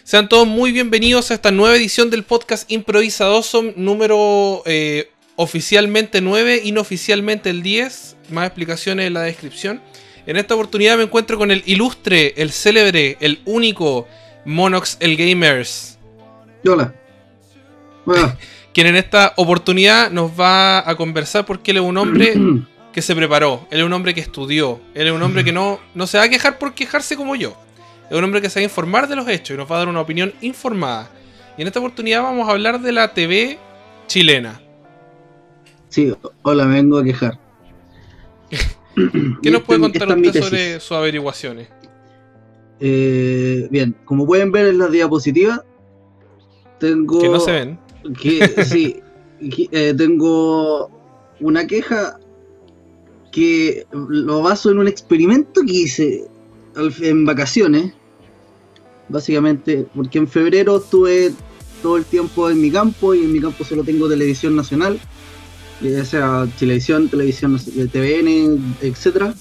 Sean todos muy bienvenidos a esta nueva edición del podcast Improvisadoso, número oficialmente 9, inoficialmente el 10. Más explicaciones en la descripción. En esta oportunidad me encuentro con el ilustre, el célebre, el único Monox el Gamers. Hola. Bueno. Quien en esta oportunidad nos va a conversar porque él es un hombre que se preparó, él es un hombre que estudió, él es un hombre que no se va a quejar por quejarse como yo. Es un hombre que se va a informar de los hechos y nos va a dar una opinión informada. Y en esta oportunidad vamos a hablar de la TV chilena. Sí, hola, me vengo a quejar. ¿Qué nos puede contar usted sobre sus averiguaciones? Bien, como pueden ver en las diapositivas, tengo... Que no se ven. Tengo una queja que lo baso en un experimento que hice en vacaciones. Básicamente, porque en febrero estuve todo el tiempo en mi campo, y en mi campo solo tengo televisión nacional, ya sea televisión de TVN, etcétera.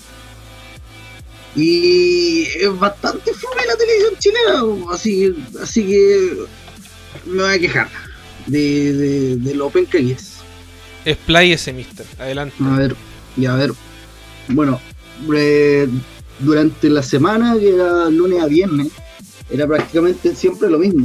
Y es bastante fome la televisión chilena, así que me voy a quejar de lo penca que es. Expláyese, mister, adelante. A ver, bueno, durante la semana, que era lunes a viernes, era prácticamente siempre lo mismo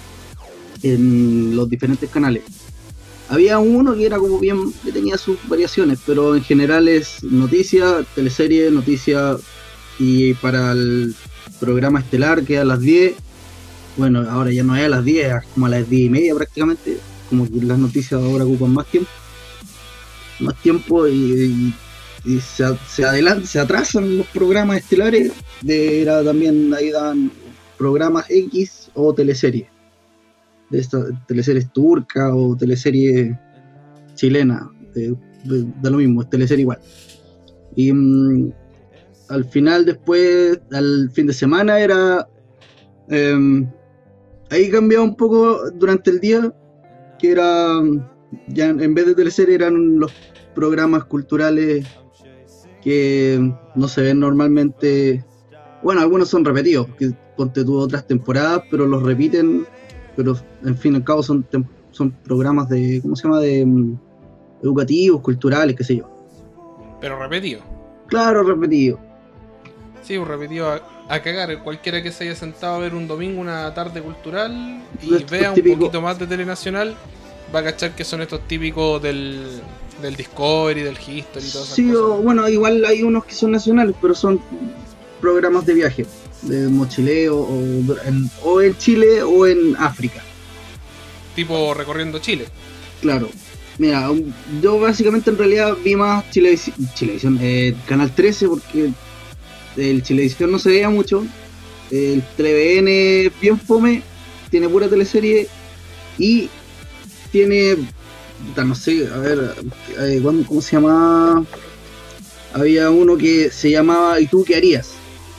en los diferentes canales. Había uno que era como bien, que tenía sus variaciones, pero en general es noticia, teleserie, noticia, y para el programa estelar, que es a las 10, bueno, ahora ya no es a las 10, es como a las 10:30 prácticamente, como que las noticias ahora ocupan más tiempo y se atrasan los programas estelares. Era también, ahí dan programas X o teleseries, de estas teleseries turcas o teleseries chilenas, da lo mismo, es teleserie igual. Y al final, después, al fin de semana, era ahí cambiaba un poco durante el día, que era ya en vez de teleserie eran los programas culturales que no se ven normalmente. Bueno, algunos son repetidos, que ponte tú otras temporadas, pero los repiten, pero en fin y al cabo son programas de, ¿cómo se llama?, de educativos, culturales, qué sé yo. Pero repetido. Claro, repetido. Sí, repetido a cagar. Cualquiera que se haya sentado a ver un domingo una tarde cultural y vea un poquito más de Telenacional va a cachar que son estos típicos del Discovery, del History y todas esas cosas. Bueno, igual hay unos que son nacionales, pero son programas de viaje, de mochileo, o en Chile o en África. Tipo recorriendo Chile. Claro. Mira, yo básicamente en realidad vi más Chilevisión, Canal 13, porque el Chilevisión no se veía mucho. El TVN es bien fome, tiene pura teleserie y tiene, no sé, a ver, ¿cómo se llamaba? Había uno que se llamaba ¿Y tú qué harías?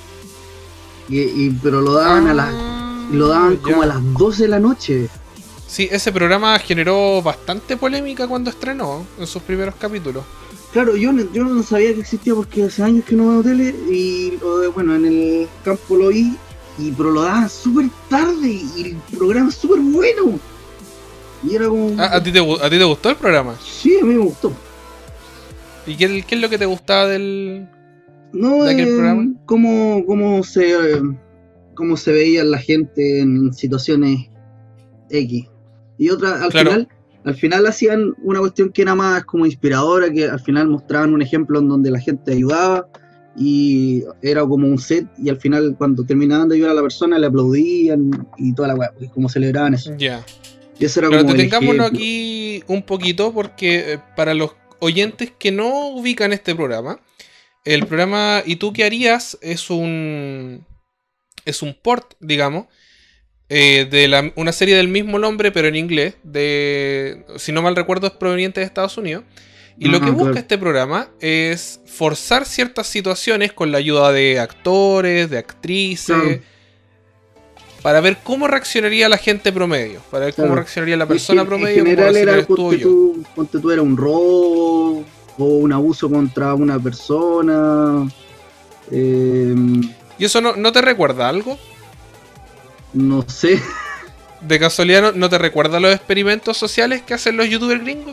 Pero lo daban como a las 12 de la noche. Sí, ese programa generó bastante polémica cuando estrenó en sus primeros capítulos. Claro, yo no sabía que existía porque hace años que no veo tele, y bueno, en el campo lo vi, pero lo daban súper tarde y el programa es súper bueno. Y era como... ¿A ti te gustó el programa? Sí, a mí me gustó. ¿Y qué es lo que te gustaba de aquel programa? Cómo se veía la gente en situaciones X. Y otra, al final hacían una cuestión que era más como inspiradora, que al final mostraban un ejemplo en donde la gente ayudaba y era como un set, y al final cuando terminaban de ayudar a la persona le aplaudían y toda la weá, como celebraban eso. Ya. Y eso era pero como detengámonos aquí un poquito, porque para los oyentes que no ubican este programa, el programa ¿Y tú qué harías? Es un port, digamos, de una serie del mismo nombre, pero en inglés, si no mal recuerdo es proveniente de Estados Unidos. Y lo que busca este programa es forzar ciertas situaciones con la ayuda de actores, de actrices, para ver cómo reaccionaría la gente promedio, para ver cómo reaccionaría la persona promedio. En general era, ponte tú, era un robo o un abuso contra una persona. ¿Y eso no te recuerda algo? No sé. ¿De casualidad no te recuerda los experimentos sociales que hacen los youtubers gringos?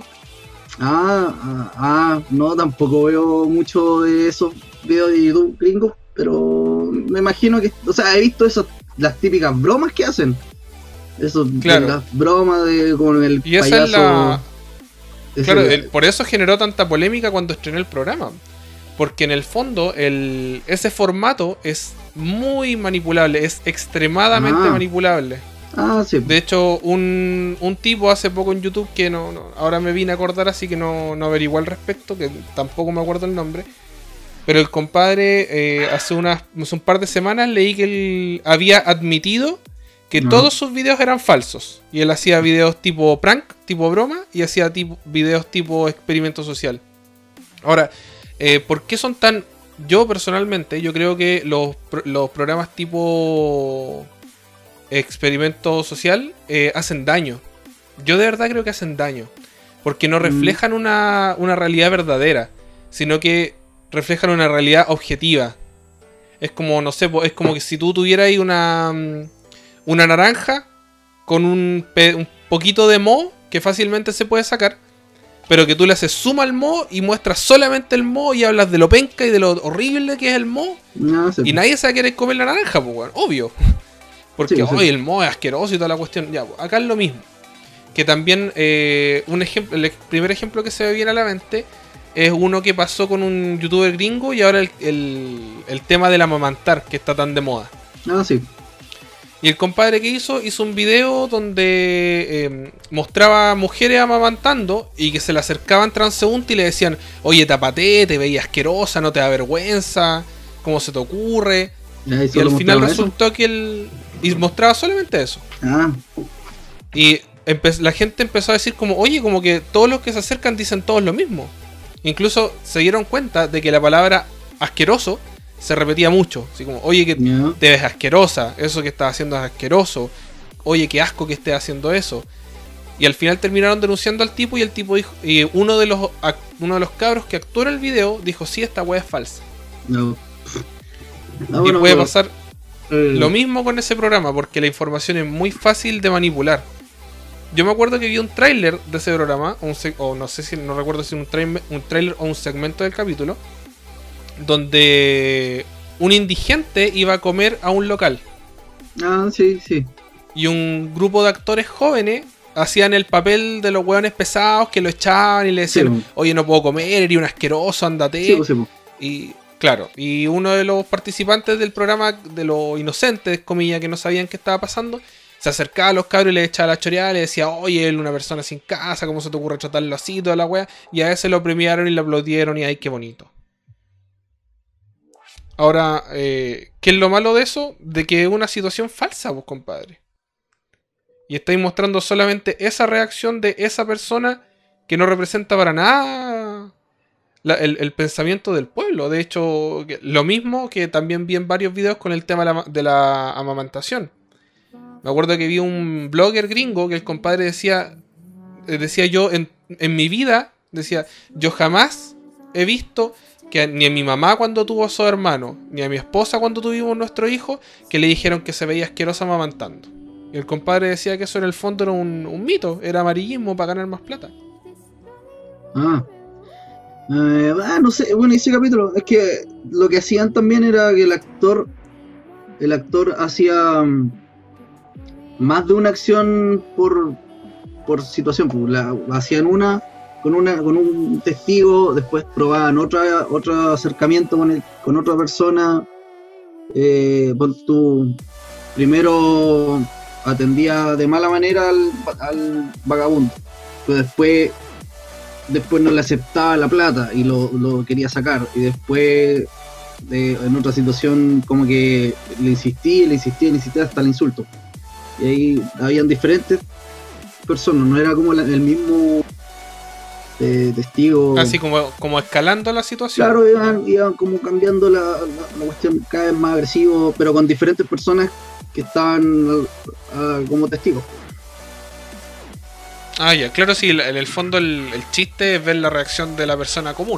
No, tampoco veo mucho de esos videos de YouTube gringos, pero me imagino que, o sea, he visto las típicas bromas que hacen. Eso, claro. Las bromas con el y esa payaso. Es claro, por eso generó tanta polémica cuando estrenó el programa. Porque en el fondo ese formato es muy manipulable, es extremadamente manipulable. Sí. De hecho, un tipo hace poco en YouTube que ahora me vine a acordar, así que no averigué al respecto, que tampoco me acuerdo el nombre. Pero el compadre hace un par de semanas leí que él había admitido que todos sus videos eran falsos. Y él hacía videos tipo prank, tipo broma, y hacía videos tipo experimento social. Ahora, ¿por qué son tan...? Yo personalmente, yo creo que los programas tipo experimento social hacen daño. Yo de verdad creo que hacen daño. Porque no reflejan una realidad verdadera, sino que reflejan una realidad objetiva. Es como, no sé, es como que si tú tuvieras ahí una naranja con un poquito de moho que fácilmente se puede sacar, pero que tú le haces zoom al moho y muestras solamente el moho y hablas de lo penca y de lo horrible que es el moho, y nadie se va a querer comer la naranja, pues, bueno, obvio. Porque hoy el moho es asqueroso y toda la cuestión. Ya, pues, acá es lo mismo. Que también el primer ejemplo que se me viene a la mente es uno que pasó con un youtuber gringo, y ahora el tema del amamantar, que está tan de moda. Sí. Y el compadre que hizo un video donde mostraba mujeres amamantando y que se le acercaban transeúnte y le decían: oye, tapate, te veías asquerosa, no te da vergüenza, ¿cómo se te ocurre? Y al final resultó que y mostraba solamente eso. Y la gente empezó a decir como: oye, como que todos los que se acercan dicen todos lo mismo. Incluso se dieron cuenta de que la palabra asqueroso se repetía mucho. Así como: oye, que te ves asquerosa, eso que estás haciendo es asqueroso, oye, qué asco que estés haciendo eso. Y al final terminaron denunciando al tipo, y el tipo dijo, y uno de los cabros que actuó en el video dijo: sí, esta weá es falsa. Y puede pasar lo mismo con ese programa, porque la información es muy fácil de manipular. Yo me acuerdo que vi un tráiler de ese programa, o no sé si, no recuerdo si un tráiler o un segmento del capítulo, donde un indigente iba a comer a un local. Sí. Y un grupo de actores jóvenes hacían el papel de los hueones pesados que lo echaban y le decían: oye, no puedo comer, eres un asqueroso, ándate. Y claro, y uno de los participantes del programa, de los inocentes, comillas, que no sabían qué estaba pasando, se acercaba a los cabros y le echaba la choreada, le decía: oye, él es una persona sin casa, ¿cómo se te ocurre tratarlo así, toda la wea? Y a ese lo premiaron y lo aplaudieron, y ay, qué bonito. Ahora, ¿qué es lo malo de eso? De que es una situación falsa, vos, compadre. Y estáis mostrando solamente esa reacción de esa persona que no representa para nada el pensamiento del pueblo. De hecho, lo mismo que también vi en varios videos con el tema de la amamantación. Me acuerdo que vi un blogger gringo que el compadre decía yo en mi vida, decía: yo jamás he visto que ni a mi mamá cuando tuvo a su hermano, ni a mi esposa cuando tuvimos nuestro hijo, que le dijeron que se veía asquerosa amamantando. Y el compadre decía que eso en el fondo era un mito, era amarillismo para ganar más plata. No sé, bueno, ese capítulo, es que lo que hacían también era que el actor hacía más de una acción por situación, pues, hacían una con un testigo, después probaban otro acercamiento con otra persona, primero atendía de mala manera al vagabundo, pero después no le aceptaba la plata y lo quería sacar, y después en otra situación como que le insistía hasta el insulto, y ahí habían diferentes personas, no era como el mismo testigo. Así como escalando la situación. Claro, iban como cambiando la cuestión, cada vez más agresivo, pero con diferentes personas que estaban como testigos. Ya, claro, sí, en el fondo el chiste es ver la reacción de la persona común.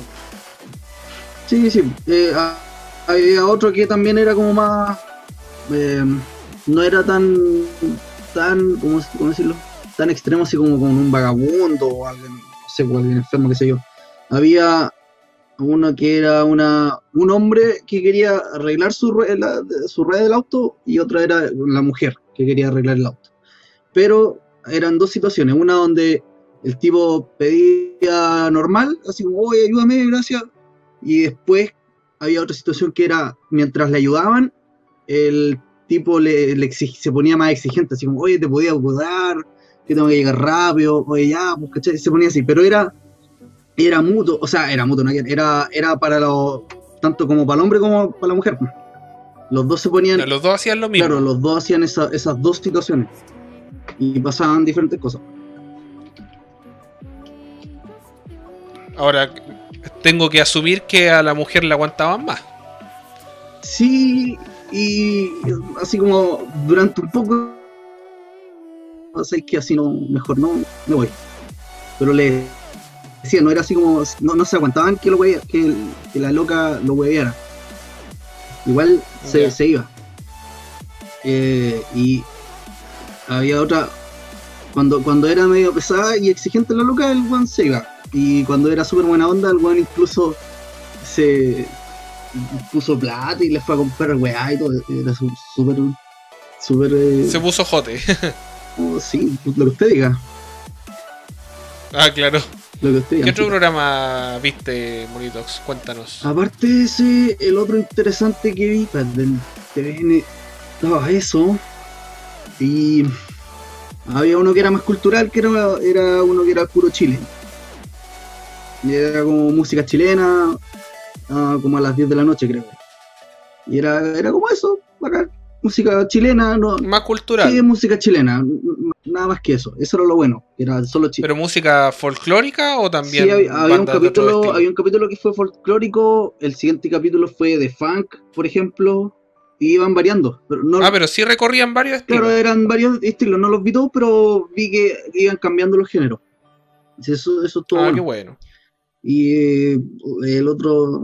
Sí. Había otro que también era como más no era tan, ¿cómo decirlo? Tan extremo así como con un vagabundo o alguien, no sé, o alguien enfermo, qué sé yo. Había uno que era un hombre que quería arreglar su rueda del auto y otra era la mujer que quería arreglar el auto. Pero eran dos situaciones, una donde el tipo pedía normal, así como, oye, ayúdame, gracias, y después había otra situación que era, mientras le ayudaban, el tipo se ponía más exigente, así como, oye, te podía ayudar, que tengo que llegar rápido, oye, ya, pues, ¿cachai? Se ponía así, pero era mutuo, o sea, era mutuo, ¿no? Era para tanto como para el hombre como para la mujer. Los dos se ponían, Los dos hacían lo mismo. claro, los dos hacían esas dos situaciones y pasaban diferentes cosas. Ahora, tengo que asumir que a la mujer la aguantaban más. Sí, y así como durante un poco, sabéis que así no, mejor no, me voy. Pero le decía, no era así como, no se aguantaban que la loca lo hueveara. Igual se iba. Y había otra, cuando era medio pesada y exigente la loca, el weón se iba. Y cuando era súper buena onda, el weón incluso se puso plata y les fue a comprar weá y todo. Era súper se puso jote. Oh, sí, lo que usted diga. Ah, claro. Lo que usted diga. ¿Qué otro programa viste, Monitox? Cuéntanos. Aparte de ese, el otro interesante que vi del TVN estaba eso. Y había uno que era más cultural, que era uno que era puro Chile. Y era como música chilena, como a las 10 de la noche, creo. Y era como eso, bacán. Música chilena, no. Más cultural. Sí, música chilena, nada más que eso. Eso era lo bueno, era solo Chile. ¿Pero música folclórica o también? Sí, había un capítulo capítulo que fue folclórico, el siguiente capítulo fue de funk, por ejemplo, y iban variando. Pero no, pero sí recorrían varios estilos. Claro, eran varios estilos, no los vi todos, pero vi que iban cambiando los géneros. Eso es todo. Bueno. Qué bueno. Y el otro...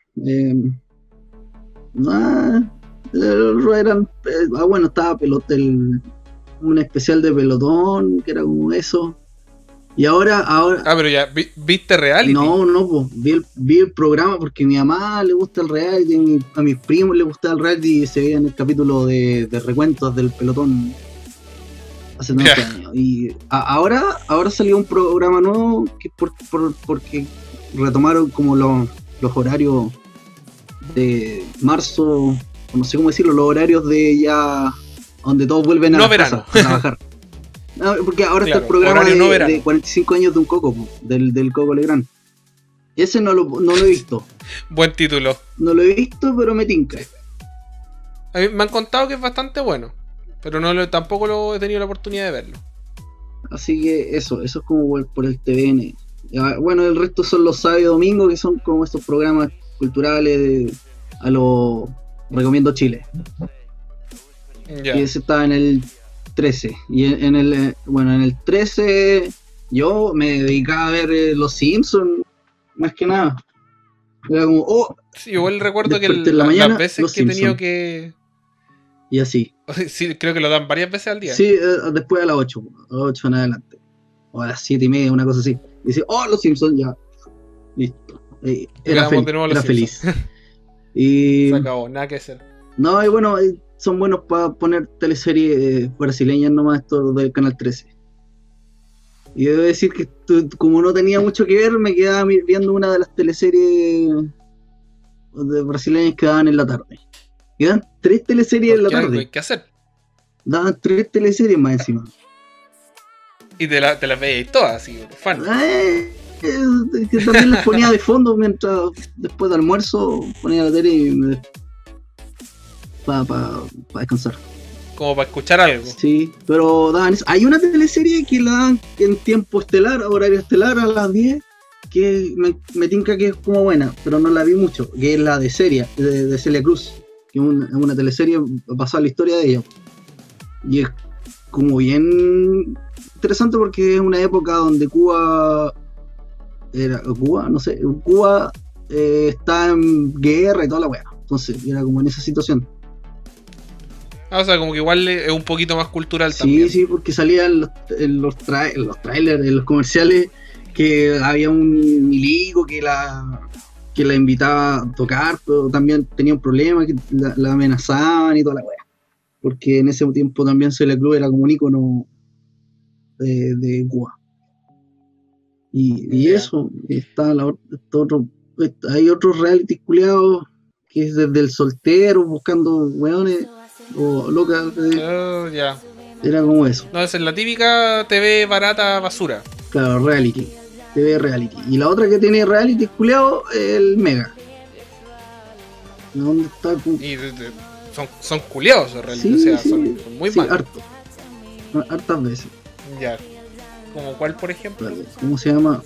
eran... bueno, estaba un especial de pelotón, que era como eso. Y ahora... pero ya, ¿viste reality? No, pues, vi el programa porque a mi mamá le gusta el reality, a mis primos le gusta el reality y se veía en el capítulo de recuentos del pelotón hace tantos años. Y ahora salió un programa nuevo que porque retomaron como los horarios de marzo, no sé cómo decirlo, los horarios de ya donde todos vuelven a casa a trabajar. No, porque ahora está el programa de 45 años de un Coco, del Coco Legrand. Ese no lo he visto. Buen título. No lo he visto, pero me tinca. A mí me han contado que es bastante bueno, pero tampoco lo he tenido la oportunidad de verlo. Así que eso es como por el TVN. Bueno, el resto son los sábados y domingos, que son como estos programas culturales a lo Recomiendo Chile. Y ese estaba en el 13. Y en el 13 yo me dedicaba a ver Los Simpsons, más que nada. Era como, sí, igual recuerdo que las veces que he tenido que... Y así. Sí, creo que lo dan varias veces al día. Sí, después a las 8 en adelante. O a las 7:30, una cosa así. Y dice, Los Simpsons, ya. Listo. Era feliz. Y... Se acabó, nada que hacer. No, y bueno, son buenos para poner teleseries brasileñas nomás, estos del Canal 13. Y debo decir que como no tenía mucho que ver, me quedaba viendo una de las teleseries brasileñas que daban en la tarde. Y dan 3 teleseries en la tarde. Hay que hacer. Daban 3 teleseries más encima. Y te las veis todas, así, fan. Que también las ponía de fondo mientras después de almuerzo ponía la tele y para descansar. Como para escuchar algo. Sí, pero daban eso. Hay una teleserie que la dan en tiempo estelar, horario estelar a las 10, que me tinca que es como buena, pero no la vi mucho, que es la de Celia Cruz, que es una teleserie basada en la historia de ella. Y es como bien interesante porque es una época donde Cuba está en guerra y toda la weá. Entonces era como en esa situación. Ah, o sea, como que igual es un poquito más cultural Sí, también. sí, porque salían en los trailers, en los comerciales, que había un milico que la invitaba a tocar, pero también tenía un problema, que la amenazaban y toda la weá. Porque en ese tiempo también Celia Cruz era como un ícono de Cuba. Y Ya. eso, está hay otros reality culiados que es desde el soltero buscando weones o locas, Oh, ya. era como eso. No, esa es la típica TV barata basura. Claro, reality. TV reality. Y la otra que tiene reality culiado es el Mega. ¿Dónde está? Y son culiados en realidad, o Sí, sea, sí, son muy sí, malos. harto. Hartas veces. Ya. ¿Como cuál, por ejemplo? ¿Cómo se llama?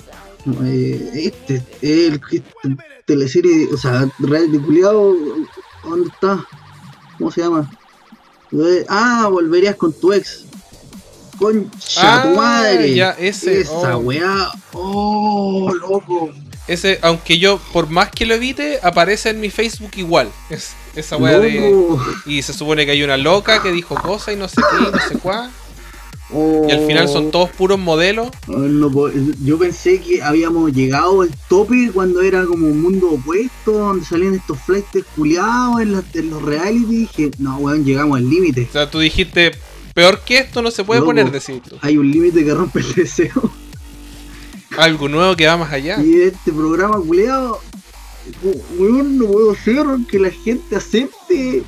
Teleserie, o sea, reality culiado. ¿Dónde está? ¿Cómo se llama? Volverías con tu ex. Concha, tu madre. Ya, ese. Esa Oh. weá. Oh, loco. Ese, aunque yo, por más que lo evite, aparece en mi Facebook igual. Esa wea de. Loco. Y se supone que hay una loca que dijo cosas y no sé qué, y no sé cuál. Oh. Y al final son todos puros modelos. Yo pensé que habíamos llegado al tope cuando era como un mundo opuesto, donde salían estos flights culiados en los reality. Y dije, no, weón, llegamos al límite. O sea, tú dijiste, peor que esto no se puede Loco, poner, decís tú. hay un límite que rompe el deseo. Algo nuevo que va más allá. Y este programa culiado, weón, no puedo hacer que la gente acepte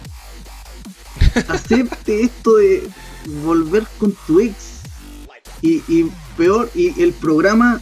esto de volver con tu ex. Y peor, y el programa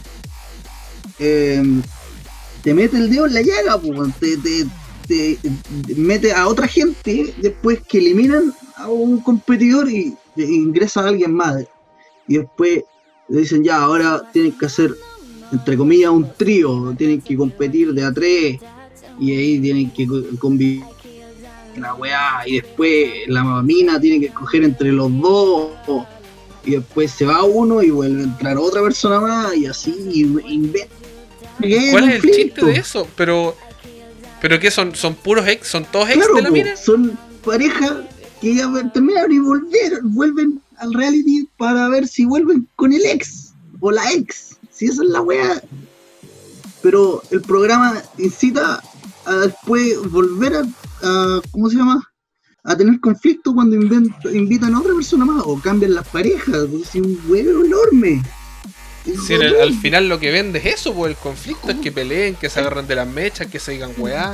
te mete el dedo en la llaga, pues, te mete a otra gente después que eliminan a un competidor y ingresa a alguien más. Y después le dicen, ya, ahora tienen que hacer, entre comillas, un trío, tienen que competir de a tres y ahí tienen que convivir la weá, y después la mina tiene que escoger entre los dos, y después se va uno y vuelve a entrar otra persona más, y así inventa. ¿Cuál es el chiste de eso? Pero ¿qué son? ¿Son puros ex? ¿Son todos ex Claro, de la mina? son parejas que ya terminaron y vuelven al reality para ver si vuelven con el ex o la ex, si esa es la weá. Pero el programa incita a después volver a ¿cómo se llama? A tener conflicto cuando invitan a otra persona más o cambian las parejas. Es un huevo enorme. Si al final lo que vende es eso, pues el conflicto es que peleen, que se agarren de las mechas, que se digan weá.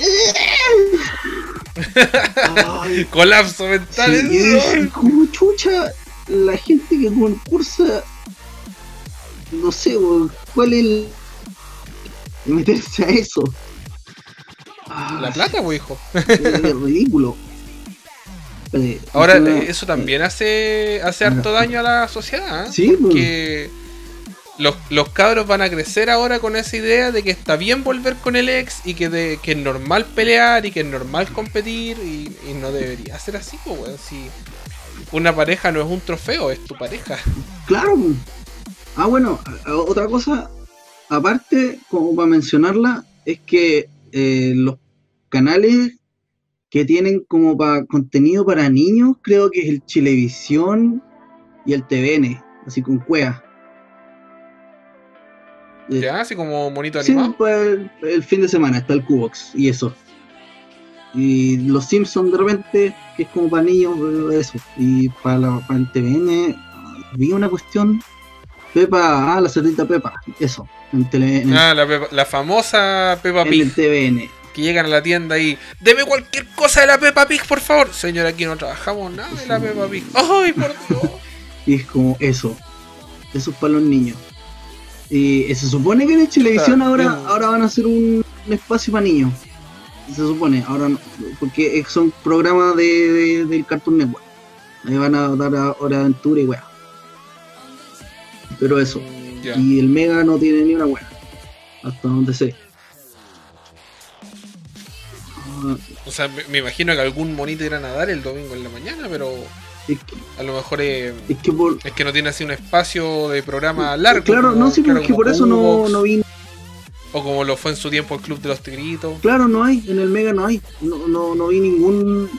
Colapso mental. Sí, como chucha, la gente que concursa, no sé, cuál es el de meterse a eso. La plata, pues, hijo. Es ridículo. Ahora, eso también hace harto daño a la sociedad, ¿eh? Sí, porque los cabros van a crecer ahora con esa idea de que está bien volver con el ex y que es normal pelear y que es normal competir y no debería ser así, pues, weón. Si una pareja no es un trofeo, es tu pareja. Claro. Bueno, otra cosa, aparte, como para mencionarla, es que los canales que tienen como para contenido para niños, creo que es el Chilevisión y el TVN, así con cuea. Ya, así como monito Sí, animado. pues el fin de semana está el Cubox y eso. Y los Simpsons de repente, que es como para niños, eso. Y para el TVN vi una cuestión, Pepa, la cerdita Pepa, eso. La famosa Peppa Pig. En el TVN. Que llegan a la tienda y deme cualquier cosa de la Peppa Pig, por favor. Señora, aquí no trabajamos nada de la Peppa Pig. ¡Ay, por Dios! Y es como eso es para los niños. Y se supone que en Chilevisión ahora van a hacer un espacio para niños. Se supone, ahora no, porque son programas del Cartoon Network. Ahí van a dar Hora de Aventura y weá. Pero eso. Ya. Y el Mega no tiene ni una weá. Hasta donde sé. O sea, me imagino que algún monito irán a dar el domingo en la mañana, pero a lo mejor es que no tiene así un espacio de programa largo. Claro, como, no, sí, claro, porque por eso no vi. O como lo fue en su tiempo el Club de los Tigritos. Claro, no hay, en el Mega no hay. No vi ningún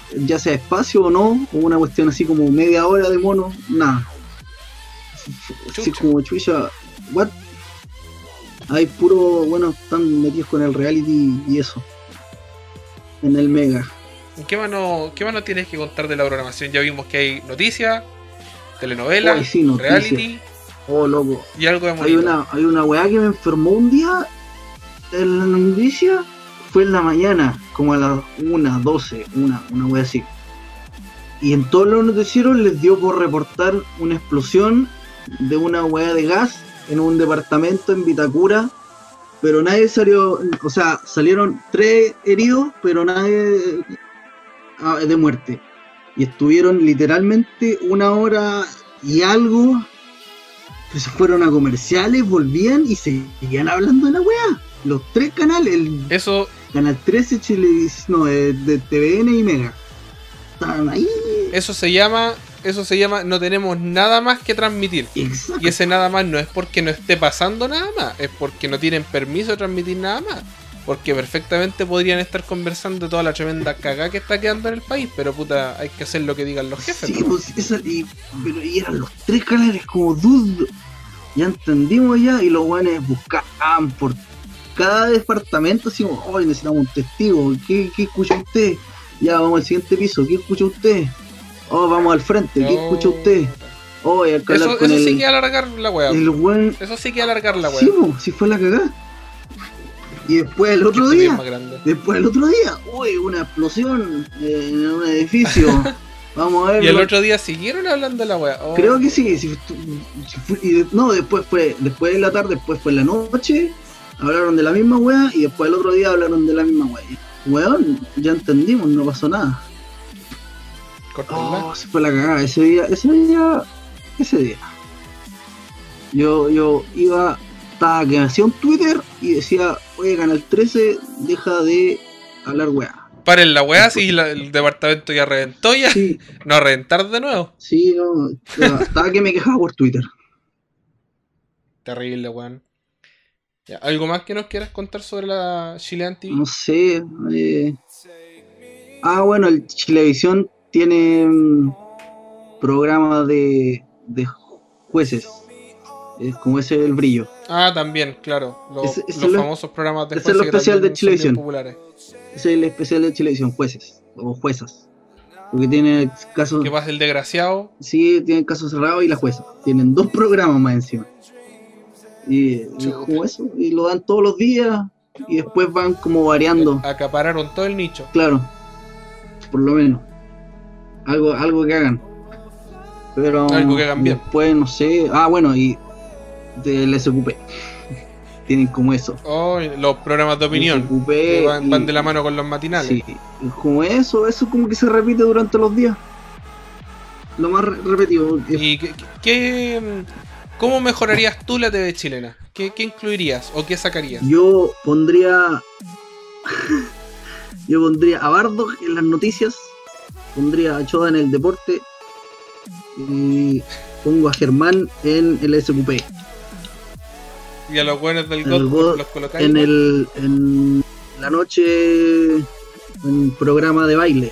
ya sea espacio o no, o una cuestión así como media hora de mono, nada. Así como chucha, what? Hay puro, bueno, están metidos con el reality y eso. En el Mega. ¿Qué más no tienes que contar de la programación? Ya vimos que hay noticias, telenovelas, sí, reality. Oh, loco. Y algo de bonito. Hay una weá que me enfermó un día en la noticia. Fue en la mañana, como a las 1, 12, una weá así. Y en todos los noticieros les dio por reportar una explosión de una weá de gas en un departamento en Vitacura, pero nadie salió, o sea, salieron 3 heridos, pero nadie de muerte. Y estuvieron literalmente 1 hora y algo, pues se fueron a comerciales, volvían y seguían hablando de la weá. Los 3 canales, eso, Canal 13, Chilevisión, no, de TVN y Mega. Estaban ahí. Eso se llama no tenemos nada más que transmitir. Exacto. Y ese nada más no es porque no esté pasando nada más, es porque no tienen permiso de transmitir nada más. Porque perfectamente podrían estar conversando de toda la tremenda cagada que está quedando en el país, pero puta, hay que hacer lo que digan los jefes. Sí, pues, pero eran los 3 canales como dude. Ya entendimos ya, y los guanes buscaban por cada departamento, así como, hoy necesitamos un testigo, ¿qué escucha usted? Ya, vamos al siguiente piso, ¿qué escucha usted? Oh, vamos al frente, ¿qué escucha usted? Oh, hay que hablar con eso sí que alargar la wea. Eso sí que alargar la wea. Sí, sí fue la cagada. Y después el otro día, uy, una explosión en un edificio. Vamos a ver. Y el otro día siguieron hablando de la wea. Oh. Creo que sí. Después de la tarde, después fue en la noche. Hablaron de la misma wea y después el otro día hablaron de la misma wea. Weón, ya entendimos, no pasó nada. Oh, se fue la cagada. Ese día. Yo estaba que me hacía un Twitter y decía, oye, Canal 13, deja de hablar weá. Paren la weá, si el departamento ya reventó ya. Sí. No a reventar de nuevo. Sí, no. Estaba que me quejaba por Twitter. Terrible, weón. ¿Algo más que nos quieras contar sobre la Chilean TV? No sé. Bueno, el Chilevisión tiene programas de jueces. Como ese El Brillo. También, claro. Los famosos programas de jueces. Ese es lo especial de Chilevisión. Populares. Ese es el especial de Chilevisión, jueces o juezas. Porque tiene casos. ¿Qué pasa el desgraciado? Sí, tiene casos cerrados y la jueza. Tienen 2 programas más encima. Y como eso, y lo dan todos los días y después van como variando. Acapararon todo el nicho. Claro, por lo menos. Algo que hagan. Pero algo que hagan bien. Después, no sé. Bueno, y del SQP. Tienen como eso. Los programas de opinión. SQP que van de la mano con los matinales. Sí, como eso como que se repite durante los días. Lo más repetido. ¿Y cómo mejorarías tú la TV chilena? ¿Qué incluirías o qué sacarías? Yo pondría a Bardo en las noticias, pondría a Choda en el deporte y pongo a Germán en el SQP. Y a los buenos del GOT los colocáis en la noche en programa de baile.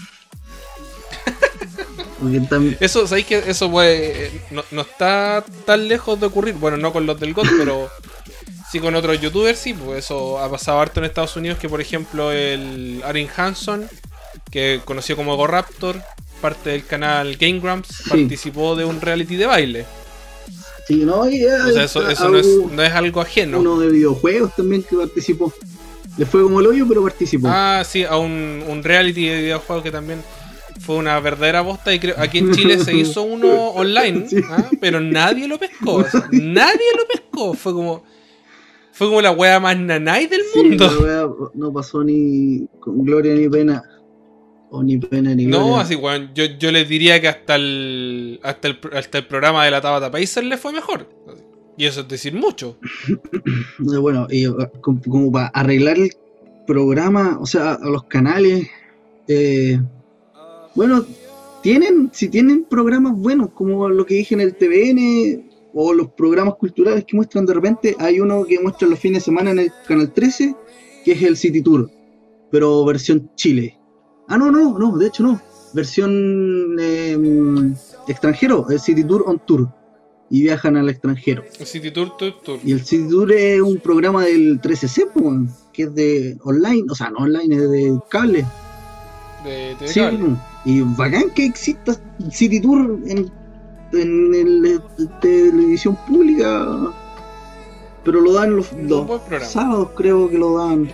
Eso, ¿sabéis que eso no está tan lejos de ocurrir? Bueno, no con los del GOT, pero sí con otros youtubers, sí, pues eso ha pasado harto en Estados Unidos, que por ejemplo el Arin Hanson, que conoció como GoRaptor, parte del canal Game Grumps, participó de un reality de baile. Sí, no, o sea, eso no es algo ajeno. Uno de videojuegos también que participó. Le fue como el hoyo, pero participó. Sí, a un reality de videojuegos que también fue una verdadera bosta, y creo aquí en Chile se hizo uno online, sí. Pero nadie lo pescó. O sea, nadie lo pescó. Fue como la wea más nanay del mundo. La wea no pasó ni con gloria ni pena. O ni pena ni gloria. No, así weón, yo les diría que hasta el programa de la Tabata Pacer le fue mejor. Y eso es decir mucho. Bueno, y como para arreglar el programa, o sea, a los canales, bueno, si tienen programas buenos, como lo que dije en el TVN, o los programas culturales que muestran de repente. Hay uno que muestra los fines de semana en el Canal 13, que es el City Tour, pero versión Chile. No, de hecho no. Versión extranjero, el City Tour on Tour. Y viajan al extranjero. El City Tour, Tour. Y el City Tour es un programa del 13C, pues, que es de online, o sea, no online, es de cable. De Sí, cable. y bacán que exista City Tour en el, televisión pública, pero lo dan los Un buen programa. sábados, creo que lo dan.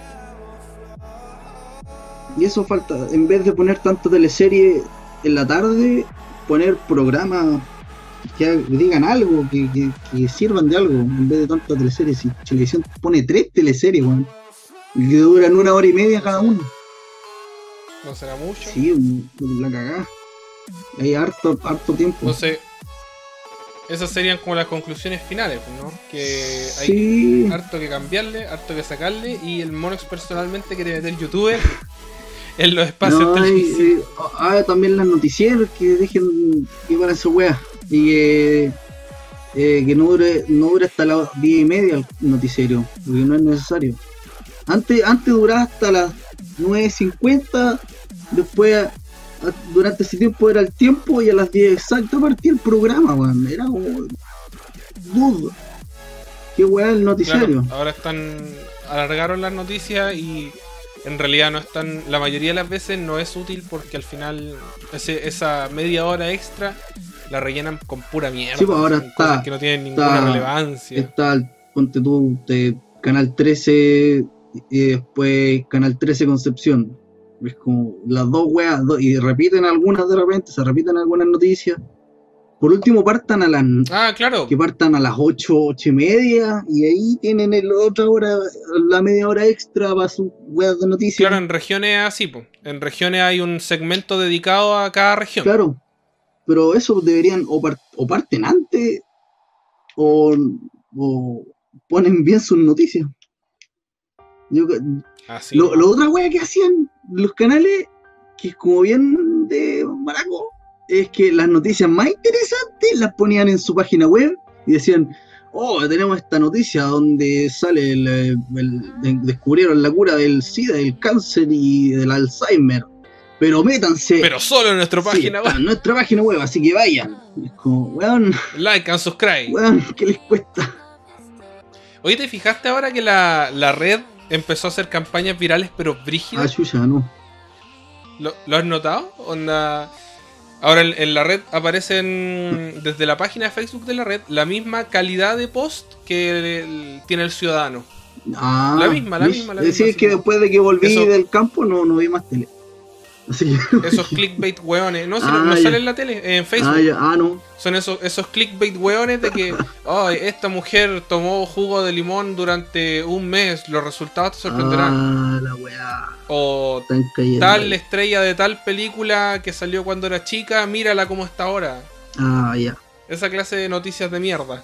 Y eso falta, en vez de poner tanta teleserie en la tarde, poner programas que digan algo, que sirvan de algo, en vez de tanta teleserie. Si Televisión pone 3 teleseries, weón, que duran 1 hora y media cada uno. ¿No será mucho? Sí, la cagá. Hay harto tiempo. Entonces, esas serían como las conclusiones finales, ¿no? Que hay Sí. harto que cambiarle, harto que sacarle, y el Monox personalmente quiere meter youtuber en los espacios No, televisivos. también las noticieros que dejen que para esa wea. Y que no dure hasta las 10:30 el noticiero, porque no es necesario. Antes duraba hasta las 9:50, después durante ese tiempo era el tiempo y a las 10 exacto partía el programa, weón. Era como. Dude. Qué weá el noticiario. Claro, ahora alargaron las noticias y en realidad no están, la mayoría de las veces no es útil porque al final esa media hora extra la rellenan con pura mierda. Sí, pues ahora con cosas que no tienen ninguna relevancia. Está, ponte tú, Canal 13 y después Canal 13 Concepción. Es como las dos weas, y repiten algunas de repente, se repiten algunas noticias. Por último partan claro. que partan a las 8:30, y ahí tienen la media hora extra para sus weas de noticias. Claro, en regiones así, pues. En regiones hay un segmento dedicado a cada región. Claro, pero eso deberían o parten antes o ponen bien sus noticias. Así La otra wea que hacían los canales, que es como bien de maraco, es que las noticias más interesantes las ponían en su página web y decían: oh, tenemos esta noticia donde sale descubrieron la cura del SIDA, del cáncer y del Alzheimer. Pero métanse. Pero solo en nuestra página web. En nuestra página web, así que vayan. Es como, weón. Like and subscribe. Weón, ¿qué les cuesta? Oye, ¿te fijaste ahora que la red empezó a hacer campañas virales pero brígidas? Chucha, no. ¿Lo has notado? Onda. Ahora en la red aparecen desde la página de Facebook de la red la misma calidad de post que tiene el ciudadano. La misma. Decir que después de que volví del campo no vi más tele. Así que... Esos clickbait hueones. No sale en la tele, en Facebook. No. Son esos clickbait hueones de que esta mujer tomó jugo de limón durante un mes. Los resultados te sorprenderán. La weá. O tal estrella de tal película que salió cuando era chica, mírala como está ahora. Ya. Esa clase de noticias de mierda.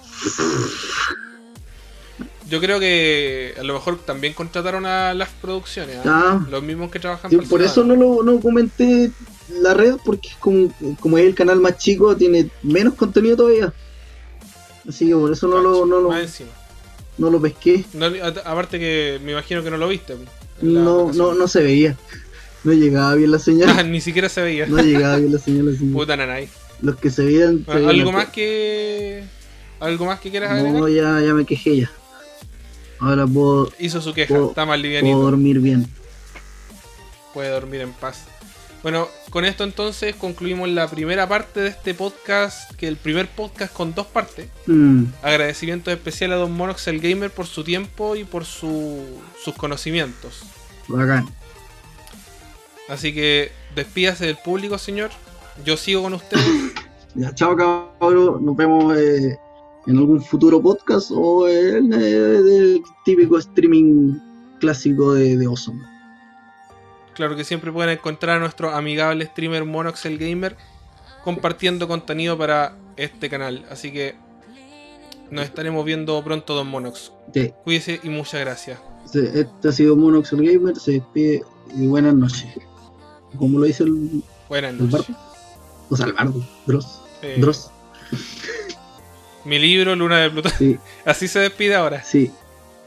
Yo creo que a lo mejor también contrataron a las producciones, los mismos que trabajan para por eso no comenté la red, porque es como es el canal más chico, tiene menos contenido todavía. Así que por eso no lo pesqué. Aparte que me imagino que no lo viste. No se veía. No llegaba bien la señal. Ni siquiera se veía. No llegaba bien la señal. Puta nanay. Los que se veían... ¿Algo más que quieras agregar? No, ya me quejé ya. Ahora hizo su queja, está más livianito. Puedo dormir bien. Puede dormir en paz. Bueno, con esto entonces concluimos la primera parte de este podcast, que el primer podcast con 2 partes. Agradecimiento especial a Don Monox el Gamer por su tiempo y por sus conocimientos. Bacán. Así que despídase del público, señor. Yo sigo con ustedes. Ya, chao, cabrón. Nos vemos en algún futuro podcast o en el típico streaming clásico de Awesome. Claro que siempre pueden encontrar a nuestro amigable streamer Monox el Gamer compartiendo contenido para este canal. Así que nos estaremos viendo pronto, Don Monox. Sí. Cuídese y muchas gracias. Este ha sido Monox el Gamer. Se despide y buenas noches. ¿Cómo lo dice el... Buenas noches. O sea, el bardo. Dross. Mi libro, Luna de Plutón. Sí. Así se despide ahora. Sí.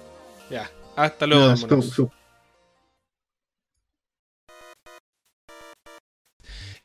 Ya. Hasta luego, Don Monox. Chau.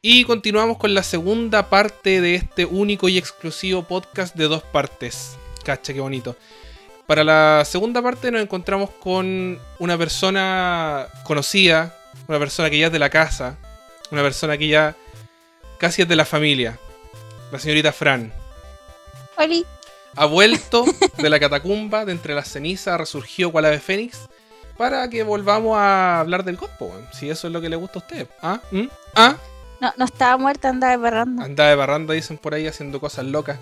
Y continuamos con la segunda parte de este único y exclusivo podcast de 2 partes. Cacha, qué bonito. Para la segunda parte nos encontramos con una persona conocida, una persona que ya es de la casa, una persona que ya casi es de la familia, la señorita Fran. Oli. Ha vuelto de la catacumba, de entre las cenizas, resurgió cual ave fénix, para que volvamos a hablar del Godpo, si eso es lo que le gusta a usted. ¿Ah? ¿Mm? ¿Ah? No estaba muerta, andaba de parranda. Andaba de barranda, dicen por ahí, haciendo cosas locas.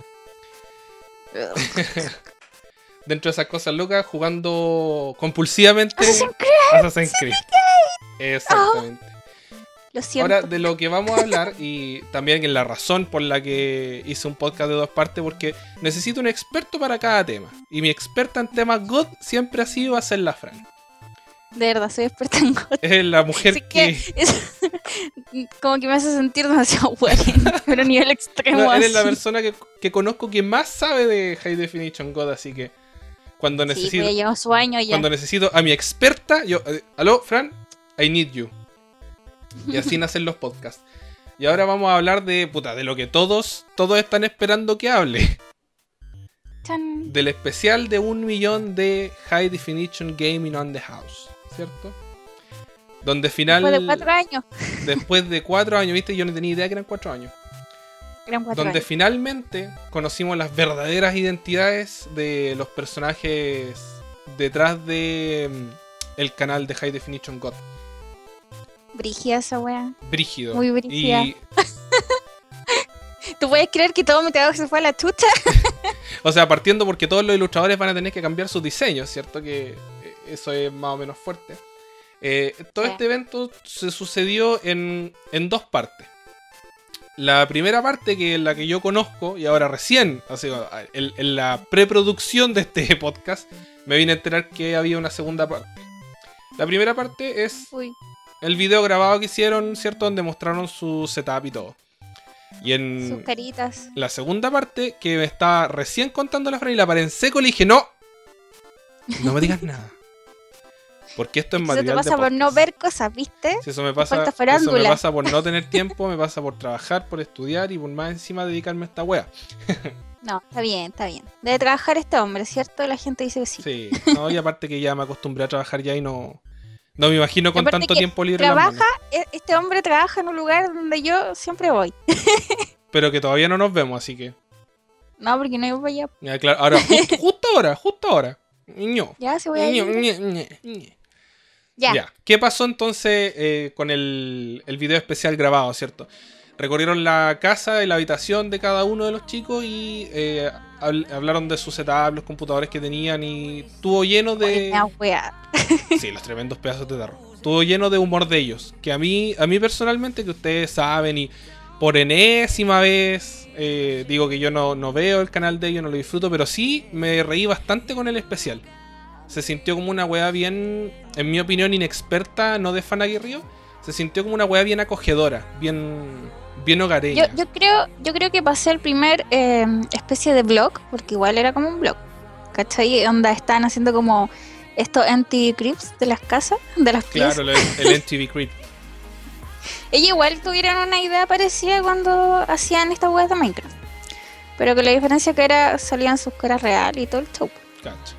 Dentro de esas cosas locas, jugando compulsivamente Assassin's Creed. Exactamente. Lo siento. Ahora, de lo que vamos a hablar, y también en la razón por la que hice un podcast de 2 partes, porque necesito un experto para cada tema. Y mi experta en temas God siempre ha sido a ser la Fran. De verdad, soy experta en God. Es la mujer Así que como que me hace sentir demasiado buena, pero a nivel extremo. No, eres así. la persona que conozco que más sabe de High Definition God, así que cuando Sí, necesito, pues ya llevo su año ya. cuando necesito a mi experta, yo, aló, Fran, I need you. Y así nacen los podcasts. Y ahora vamos a hablar de lo que todos están esperando que hable. Chan. Del especial de 1 millón de High Definition Gaming on the House, ¿cierto? Donde final... Después de 4 años. Después de 4 años, ¿viste? Yo no tenía idea que eran 4 años. Eran 4 Donde años. finalmente conocimos las verdaderas identidades de los personajes detrás de el canal de High Definition God. Brígida esa wea. Brígido. Muy brígida. Y, ¿Tú puedes creer que todo mi trabajo se fue a la chucha? o sea, partiendo porque todos los ilustradores van a tener que cambiar sus diseños, ¿cierto? Que eso es más o menos fuerte. Todo Sí. este evento se sucedió en 2 partes. La primera parte, que es la que yo conozco, y ahora recién, así, en la preproducción de este podcast, me vine a enterar que había una segunda parte. La primera parte es Uy. el video grabado que hicieron, ¿cierto? Donde mostraron su setup y todo. Y Sus en caritas. la segunda parte, que me está recién contando la Fran y la paré en seco, le dije, no me digas nada. Porque esto es Eso te material de pasa por no podcast. ver cosas, ¿viste? Si eso me falta pasa, eso me farándula. pasa por no tener tiempo, me pasa por trabajar, por estudiar y por más encima dedicarme a esta wea. No, está bien, está bien. Debe trabajar este hombre, ¿cierto? La gente dice que sí. Sí, no, y aparte que ya me acostumbré a trabajar ya y no me imagino con Aparte tanto que tiempo libre en las Trabaja, manos. este hombre trabaja en un lugar donde yo siempre voy. Pero que todavía no nos vemos, así que. No, porque no voy para allá. Ya, claro, ahora, justo ahora. Ño. Ya se voy a Ño, ir. ñe. Ya. Ya. ¿Qué pasó entonces con el video especial grabado, cierto? Recorrieron la casa y la habitación de cada uno de los chicos y hablaron de su setup, los computadores que tenían, y estuvo lleno Oye, de... me da wea. Sí, los tremendos pedazos de tarro. Estuvo lleno de humor de ellos. Que a mí personalmente, que ustedes saben, y por enésima vez digo que yo no veo el canal de ellos, no lo disfruto, pero sí me reí bastante con el especial. Se sintió como una wea bien, en mi opinión, inexperta, no de fanaguerrío. Se sintió como una wea bien acogedora, bien hogareña. Yo creo que pasé el primer especie de vlog, porque igual era como un vlog. ¿Cachai? Onda, están haciendo como estos MTV Cribs de las casas, de las piezas. Claro, el MTV Crib. Ellos igual tuvieron una idea parecida cuando hacían estas weas de Minecraft. Pero que la diferencia que era, salían sus caras reales y todo el show. Cacha.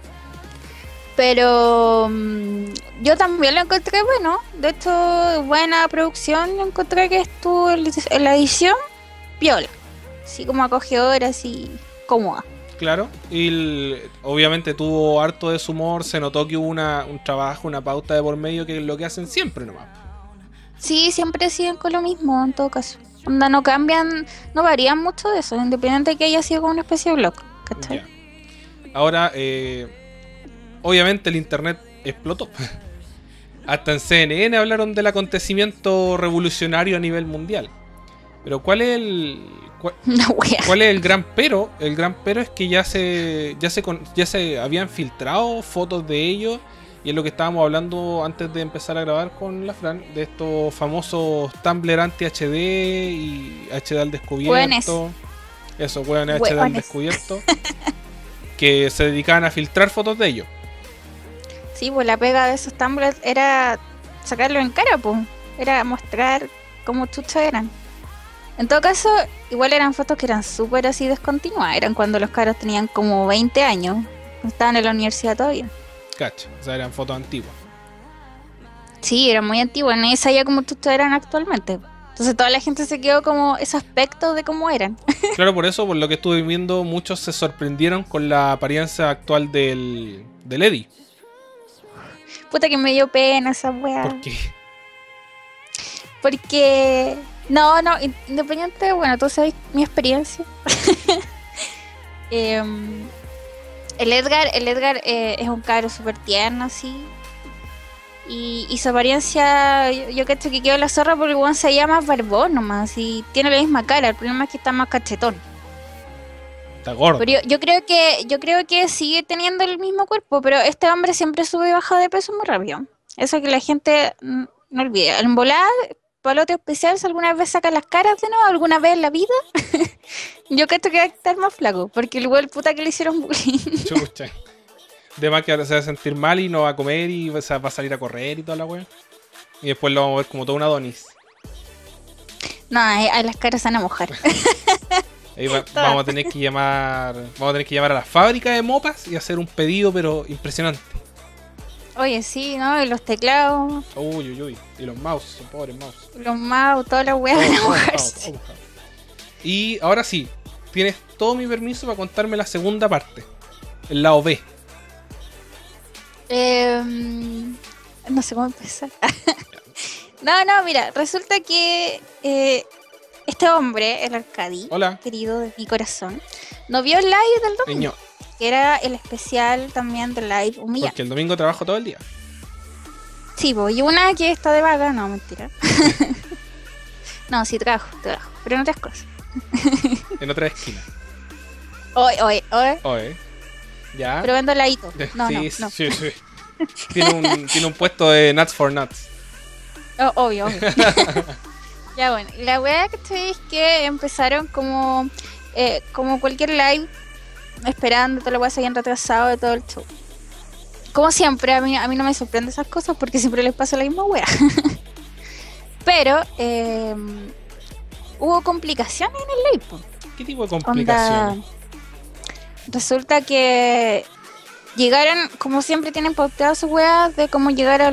Pero yo también lo encontré bueno. De hecho, buena producción. Yo encontré que estuvo en la edición piola. Así como acogedora, así cómoda. Claro, y obviamente tuvo harto de su humor, se notó que hubo un trabajo, una pauta de por medio, que es lo que hacen siempre nomás. Sí, siempre siguen con lo mismo en todo caso. Onda, no cambian, no varían mucho de eso, independiente de que haya sido como una especie de blog. ¿Cachai? Ya. Ahora, obviamente el internet explotó. Hasta en CNN hablaron del acontecimiento revolucionario a nivel mundial. Pero ¿cuál es Una wea. ¿cuál es el gran pero? El gran pero es que ya se habían filtrado fotos de ellos, y es lo que estábamos hablando antes de empezar a grabar con la Fran, de estos famosos Tumblr anti-HD y HD al descubierto. Hueones. Eso, hueones HD al Hueones. descubierto. Que se dedicaban a filtrar fotos de ellos. Sí, pues la pega de esos Tumblr era sacarlo en cara, pues. Era mostrar cómo chucha eran. En todo caso, igual eran fotos que eran súper así descontinuadas. Eran cuando los caros tenían como 20 años. Estaban en la universidad todavía. Cacho, o sea, eran fotos antiguas. Sí, eran muy antiguas. Nadie sabía cómo estos eran actualmente. Entonces toda la gente se quedó como ese aspecto de cómo eran. Claro, por eso, por lo que estuve viendo, muchos se sorprendieron con la apariencia actual del Eddie. Puta que me dio pena esa weá. ¿Por qué? Porque... No, independiente, bueno, tú sabes mi experiencia. El Edgar es un cabro súper tierno, así. Y su apariencia, yo cacho que quedó la zorra porque el weón se veía más barbón nomás. Y tiene la misma cara, el problema es que está más cachetón. Está gordo. Pero yo creo que sigue teniendo el mismo cuerpo, pero este hombre siempre sube y baja de peso muy rápido. Eso que la gente no olvide. En volada, Palote Especial, si alguna vez saca las caras de nuevo, alguna vez en la vida, yo creo que va a estar más flaco, porque el weón puta que le hicieron bullying. Chucha. De más que ahora se va a sentir mal y no va a comer y va a salir a correr y toda la wea. Y después lo vamos a ver como toda una Adonis. No, a las caras se van a mojar. Ahí vamos a tener que llamar a la fábrica de mopas y hacer un pedido, pero impresionante. Oye, sí, ¿no? Y los teclados, Uy. Y los mouse, los pobres mouse. los mouse, todas las weas van a mojarse. Y ahora sí, tienes todo mi permiso para contarme la segunda parte. El lado B. No sé cómo empezar. No, mira, resulta que este hombre, el Arcadi, Hola. querido de mi corazón, no vio el live del domingo, Niño, que era el especial también del live humillante. porque el domingo trabajo todo el día. Sí, pues, y una que está de vaga, no, mentira. No, sí, trabajo, pero en otras cosas. En otra esquina. Oye, Oye. ¿Ya? pero vendo heladito. No, sí, no. sí. Tiene un puesto de Nuts for Nuts. Oh, obvio. Ya bueno, la wea que estoy es que empezaron como cualquier live, esperando, todo lo wea se habían retrasado de todo el show. Como siempre, a mí no me sorprende esas cosas porque siempre les pasa la misma wea. Pero hubo complicaciones en el live, po. ¿Qué tipo de complicaciones? Onda, resulta que llegaron, como siempre tienen pauteado sus weas de cómo llegar a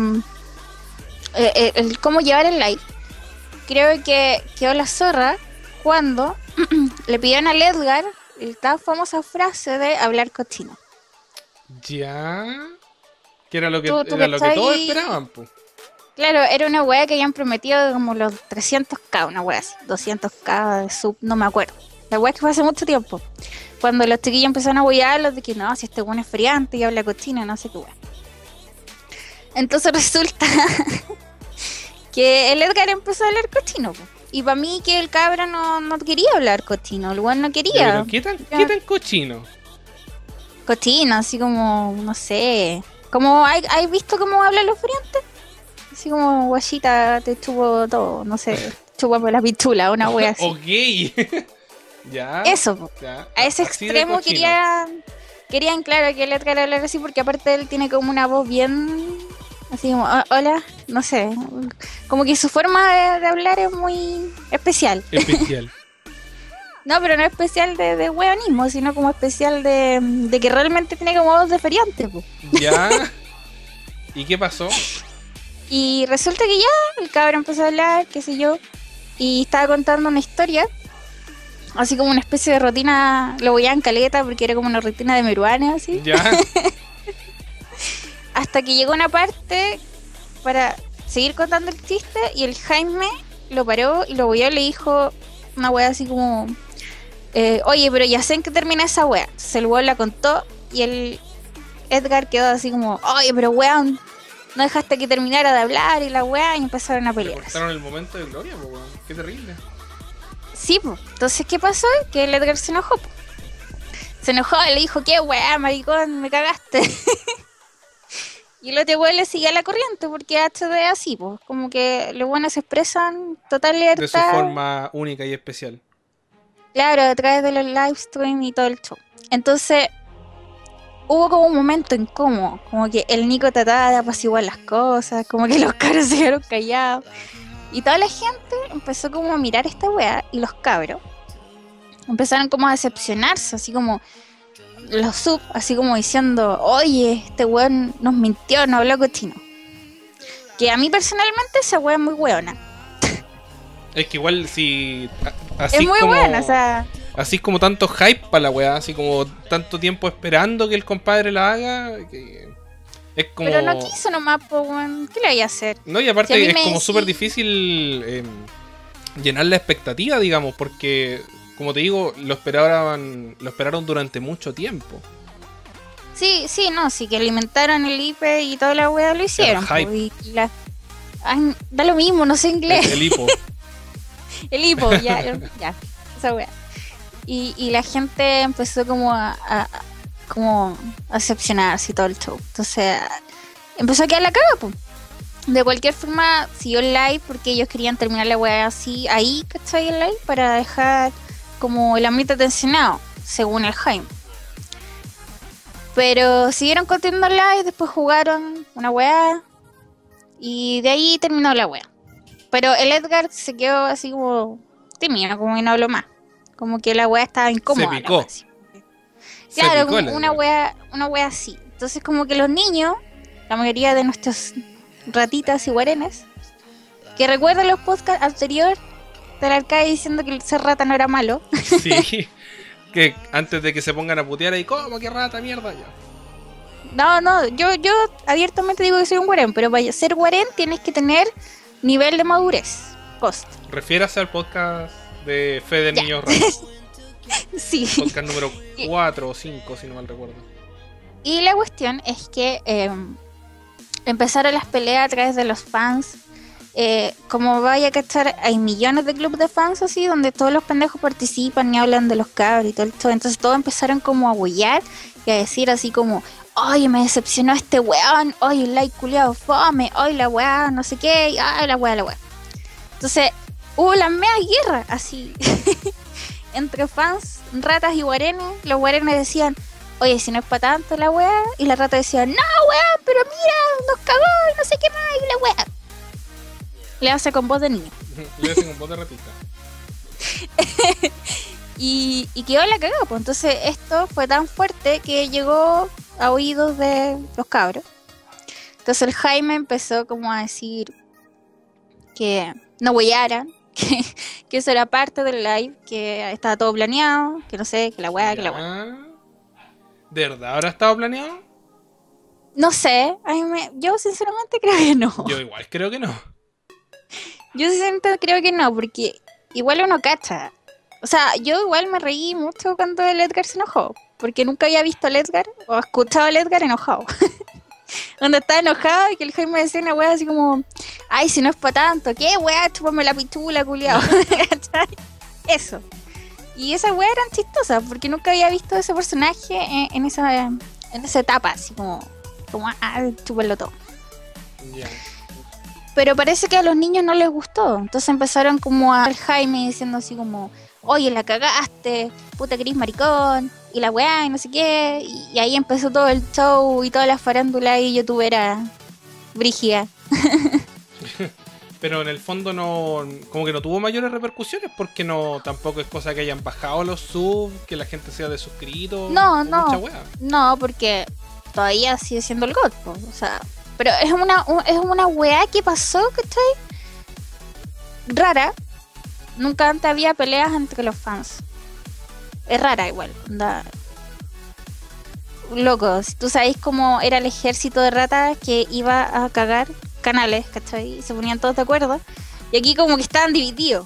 cómo llevar el live. Creo que quedó la zorra cuando le pidieron al Edgar la famosa frase de hablar cochino. Ya. Que era lo que, Tú era lo que cachai. todos esperaban, pues. Claro, era una wea que habían prometido como los 300k, una wea así, 200k de sub, no me acuerdo. La wea que fue hace mucho tiempo. Cuando los chiquillos empezaron a huearlos de que no, si este weón es friante y habla cochino, no sé qué wea. Entonces resulta que el Edgar empezó a hablar cochino, po. Y para mí que el cabra no quería hablar cochino, el weón no quería. Pero ¿qué tan cochino? Cochino, así como, no sé. Como, ¿hay visto cómo hablan los friantes? Así como, guachita, te chupo todo, no sé, chupa por la pichula, una wea así. Ok. Ya. Eso, po. Ya. A ese Así de extremo cochino. querían, claro, que el Edgar hablara así, porque aparte él tiene como una voz bien, así como, hola, no sé, como que su forma de hablar es muy especial. Especial. No, pero no especial de hueonismo, sino como especial de que realmente tiene como voz de feriante, po. Ya. ¿Y qué pasó? Y resulta que ya el cabrón empezó a hablar, qué sé yo, y estaba contando una historia, así como una especie de rutina, lo voy a en caleta porque era como una rutina de Meruane, así. Ya. Hasta que llegó una parte para seguir contando el chiste y el Jaime lo paró y lo voyó y le dijo una wea así como, oye, pero ya sé en qué termina esa wea. Entonces el weón la contó y el Edgar quedó así como, oye, pero weón, no dejaste que terminara de hablar y la wea, y empezaron a Le pelear. cortaron el momento de gloria, po, weón. Qué terrible. Sí, pues. Entonces, ¿qué pasó? Que el Edgar se enojó, po. Se enojó y le dijo, qué weá, maricón, me cagaste. Y el otro weón le sigue a la corriente porque HD es así, pues. Como que los buenos se expresan total libertad. De su forma única y especial. Claro, a través de los live stream y todo el show. Entonces, hubo como un momento incómodo. Como que el Nico trataba de apaciguar las cosas. Como que los caros se quedaron callados. Y toda la gente empezó como a mirar esta wea y los cabros empezaron como a decepcionarse, así como los sub, así como diciendo, oye, este weón nos mintió, no habló cochino. Que a mí personalmente esa wea es muy weona. Es que igual si... Es muy buena, o sea... Así como tanto hype para la weá, así como tanto tiempo esperando que el compadre la haga, que es como... Pero no quiso nomás, pues, weón. ¿Qué le voy a hacer? No, y aparte Si a mí es me como decís- súper difícil llenar la expectativa, digamos, porque, como te digo, lo esperaron durante mucho tiempo. Sí, no, sí, que alimentaron el IP y toda la wea lo hicieron. hype. po, y Ay, da lo mismo, no sé inglés. El hipo. El hipo, ya, esa wea. Y la gente empezó como como a decepcionarse y todo el show. Entonces, empezó a quedar la caga, pues. De cualquier forma, siguió el live porque ellos querían terminar la wea así, ahí, ¿cachai? El live, para dejar como el ambiente tensionado, según el Jaime. Pero siguieron continuando el live, después jugaron una wea y de ahí terminó la wea. Pero el Edgar se quedó así como tímido, como que no habló más. Como que la wea estaba incómoda. Se la picó. wea, así. Claro, picó como el una wea así. Entonces como que los niños, la mayoría de nuestros ratitas y guarenes, que recuerdan los podcasts anteriores del Arcade diciendo que el ser rata no era malo. Sí. Que antes de que se pongan a putear ahí, ¿cómo? ¿Qué rata, mierda? Ya. No, yo abiertamente digo que soy un guarén, pero para ser guarén tienes que tener nivel de madurez. Cost. Refiérase al podcast de Fe de Ya. Niños Raros. Sí. Podcast número 4 o 5, si no mal recuerdo. Y la cuestión es que empezaron las peleas a través de los fans. Como vaya a cachar, hay millones de clubes de fans así, donde todos los pendejos participan y hablan de los cabros y todo esto. Entonces todos empezaron como a huellar y a decir así como, oye, me decepcionó este weón, oye, el like culiado fome, oye, la weá, no sé qué, ay, la weá. Entonces hubo la mea guerra así entre fans, ratas y guarenes. Los guarenes decían, oye, si no es para tanto la weá, y la rata decía, no weá, pero mira, nos cagó y no sé qué más, y la weá. Le hace con voz de niño. Le hacen un voz de ratita. Y quedó la cagada, pues entonces esto fue tan fuerte que llegó a oídos de los cabros. Entonces el Jaime empezó como a decir que no huellaran, que eso era parte del live, que estaba todo planeado, que no sé, que la weá, que la weá. Ya. ¿De verdad habrá estado planeado? No sé, yo sinceramente creo que no. Yo igual creo que no. Yo sinceramente creo que no, porque igual uno cacha. O sea, yo igual me reí mucho cuando el Edgar se enojó, porque nunca había visto al Edgar o escuchado al Edgar enojado. Cuando estaba enojado y que el Jaime decía una wea así como, ay, si no es para tanto, ¿qué wea? Chúpame la pichula, culiao. ¿Cachai? Eso. Y esas weas eran chistosas, porque nunca había visto ese personaje en esa etapa, así como chúpenlo todo. Ya. Pero parece que a los niños no les gustó. Entonces empezaron como al Jaime diciendo así como, oye, la cagaste, puta Cris maricón, y la weá, y no sé qué. Y ahí empezó todo el show y toda la farándula y youtubera brígida. Pero en el fondo no, como que no tuvo mayores repercusiones porque no, tampoco es cosa que hayan bajado los subs, que la gente sea desuscrito. No, mucha wea. no, porque todavía sigue siendo el God, po, o sea, pero es una weá que pasó, ¿cachai? Rara. Nunca antes había peleas entre los fans. Es rara igual, onda. Loco, si tú sabéis cómo era el ejército de ratas que iba a cagar canales, ¿cachai? Y se ponían todos de acuerdo. Y aquí como que estaban divididos.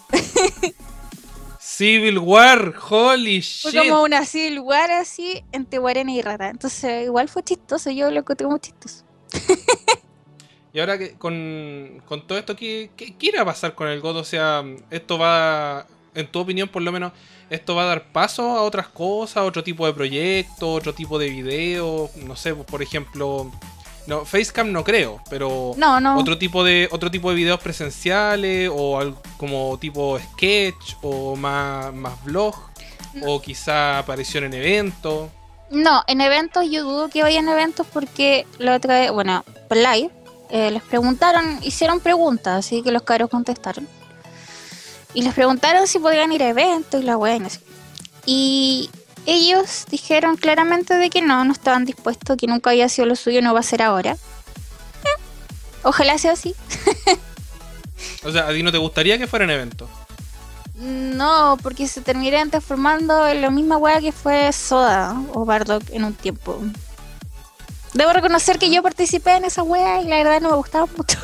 Civil War, holy Fue shit. como una civil war así entre guarena y rata. Entonces igual fue chistoso, yo lo encontré muy chistoso. Y ahora que con todo esto, ¿qué irá a pasar con el God? O sea, esto va, en tu opinión por lo menos, esto va a dar paso a otras cosas, otro tipo de proyectos, otro tipo de videos, no sé, por ejemplo, no, Facecam no creo, pero No. otro tipo de videos presenciales o como tipo sketch o más vlog o quizá aparición en eventos. No, en eventos yo dudo que vayan a eventos porque la otra vez, bueno, por live, les preguntaron, hicieron preguntas, así que los cabros contestaron. Y les preguntaron si podían ir a eventos y la weá y no sé. Y ellos dijeron claramente de que no estaban dispuestos, que nunca había sido lo suyo, no va a ser ahora. Ojalá sea así. O sea, ¿a ti no te gustaría que fueran eventos? No, porque se terminarían transformando en la misma weá que fue Soda o Bardock en un tiempo. Debo reconocer que yo participé en esa weá y la verdad no me gustaba mucho.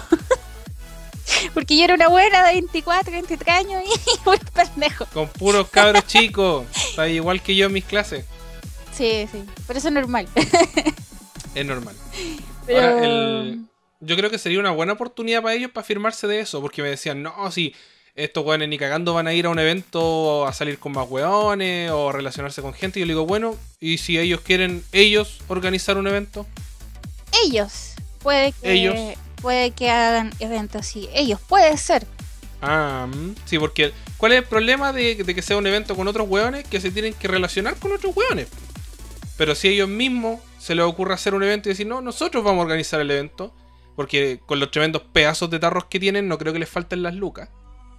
Porque yo era una buena de 24, 23 años y muy pendejo. Con puros cabros chicos. Está igual que yo en mis clases. Sí, pero eso es normal. Es normal. Pero... Ahora, yo creo que sería una buena oportunidad para ellos para firmarse de eso. Porque me decían, no, si estos weones ni cagando van a ir a un evento a salir con más weones o relacionarse con gente. Y yo le digo, bueno, ¿y si ellos quieren organizar un evento? Ellos. Puede que hagan eventos así. Ellos, puede ser. Sí, porque ¿cuál es el problema de que sea un evento con otros hueones? Que se tienen que relacionar con otros hueones. Pero si ellos mismos se les ocurre hacer un evento y decir, no, nosotros vamos a organizar el evento, porque con los tremendos pedazos de tarros que tienen, no creo que les falten las lucas.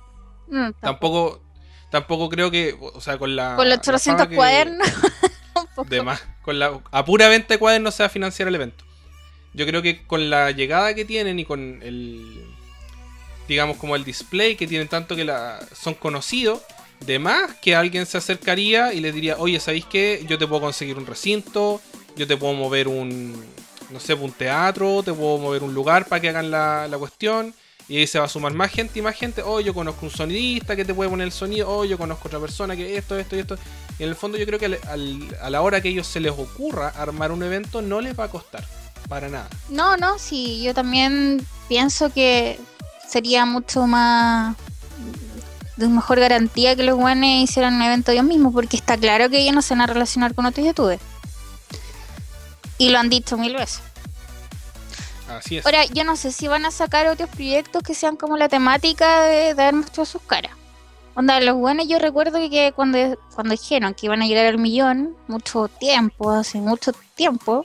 Tampoco creo que, o sea, con los 800 cuadernos. De más, a pura venta de cuadernos se va a financiar el evento. Yo creo que con la llegada que tienen y con el, digamos, como el display que tienen, tanto que son conocidos, de más que alguien se acercaría y les diría, oye, ¿sabéis qué? Yo te puedo conseguir un recinto, yo te puedo mover un teatro, te puedo mover un lugar para que hagan la cuestión. Y ahí se va a sumar más gente y más gente. Oh, yo conozco un sonidista que te puede poner el sonido. Oh, yo conozco otra persona que esto. Y en el fondo yo creo que a la hora que a ellos se les ocurra armar un evento, no les va a costar. Para nada. No, sí, yo también pienso que sería mucho más de mejor garantía que los guanes hicieran un evento ellos mismos, porque está claro que ellos no se van a relacionar con otros youtubers. Y lo han dicho 1000 veces. Así es. Ahora, yo no sé si van a sacar otros proyectos que sean como la temática de haber mostrado sus caras. Onda, los guanes, yo recuerdo que cuando dijeron que iban a llegar al 1.000.000, hace mucho tiempo,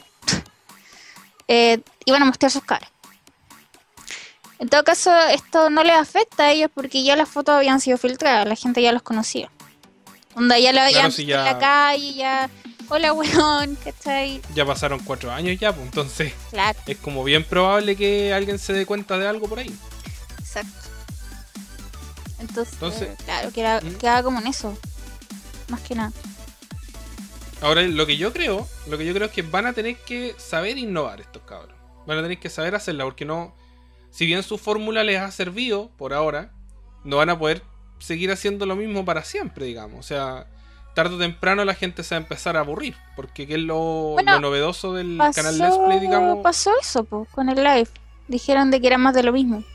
iban a mostrar sus caras. En todo caso, esto no les afecta a ellos porque ya las fotos habían sido filtradas, la gente ya los conocía. Onda, ya lo habían visto en la calle, ya... Hola, weón, ¿cachai? Ya pasaron 4 años ya, pues entonces... Claro. Es como bien probable que alguien se dé cuenta de algo por ahí. Exacto. Entonces claro, queda como en eso. Más que nada. Ahora, lo que yo creo es que van a tener que saber innovar estos cabros. Van a tener que saber hacerla, porque no... Si bien su fórmula les ha servido por ahora, no van a poder seguir haciendo lo mismo para siempre, digamos. O sea, tarde o temprano la gente se va a empezar a aburrir, porque ¿qué es lo novedoso del canal Let's Play, digamos? Pasó eso, pues, con el live. Dijeron de que era más de lo mismo.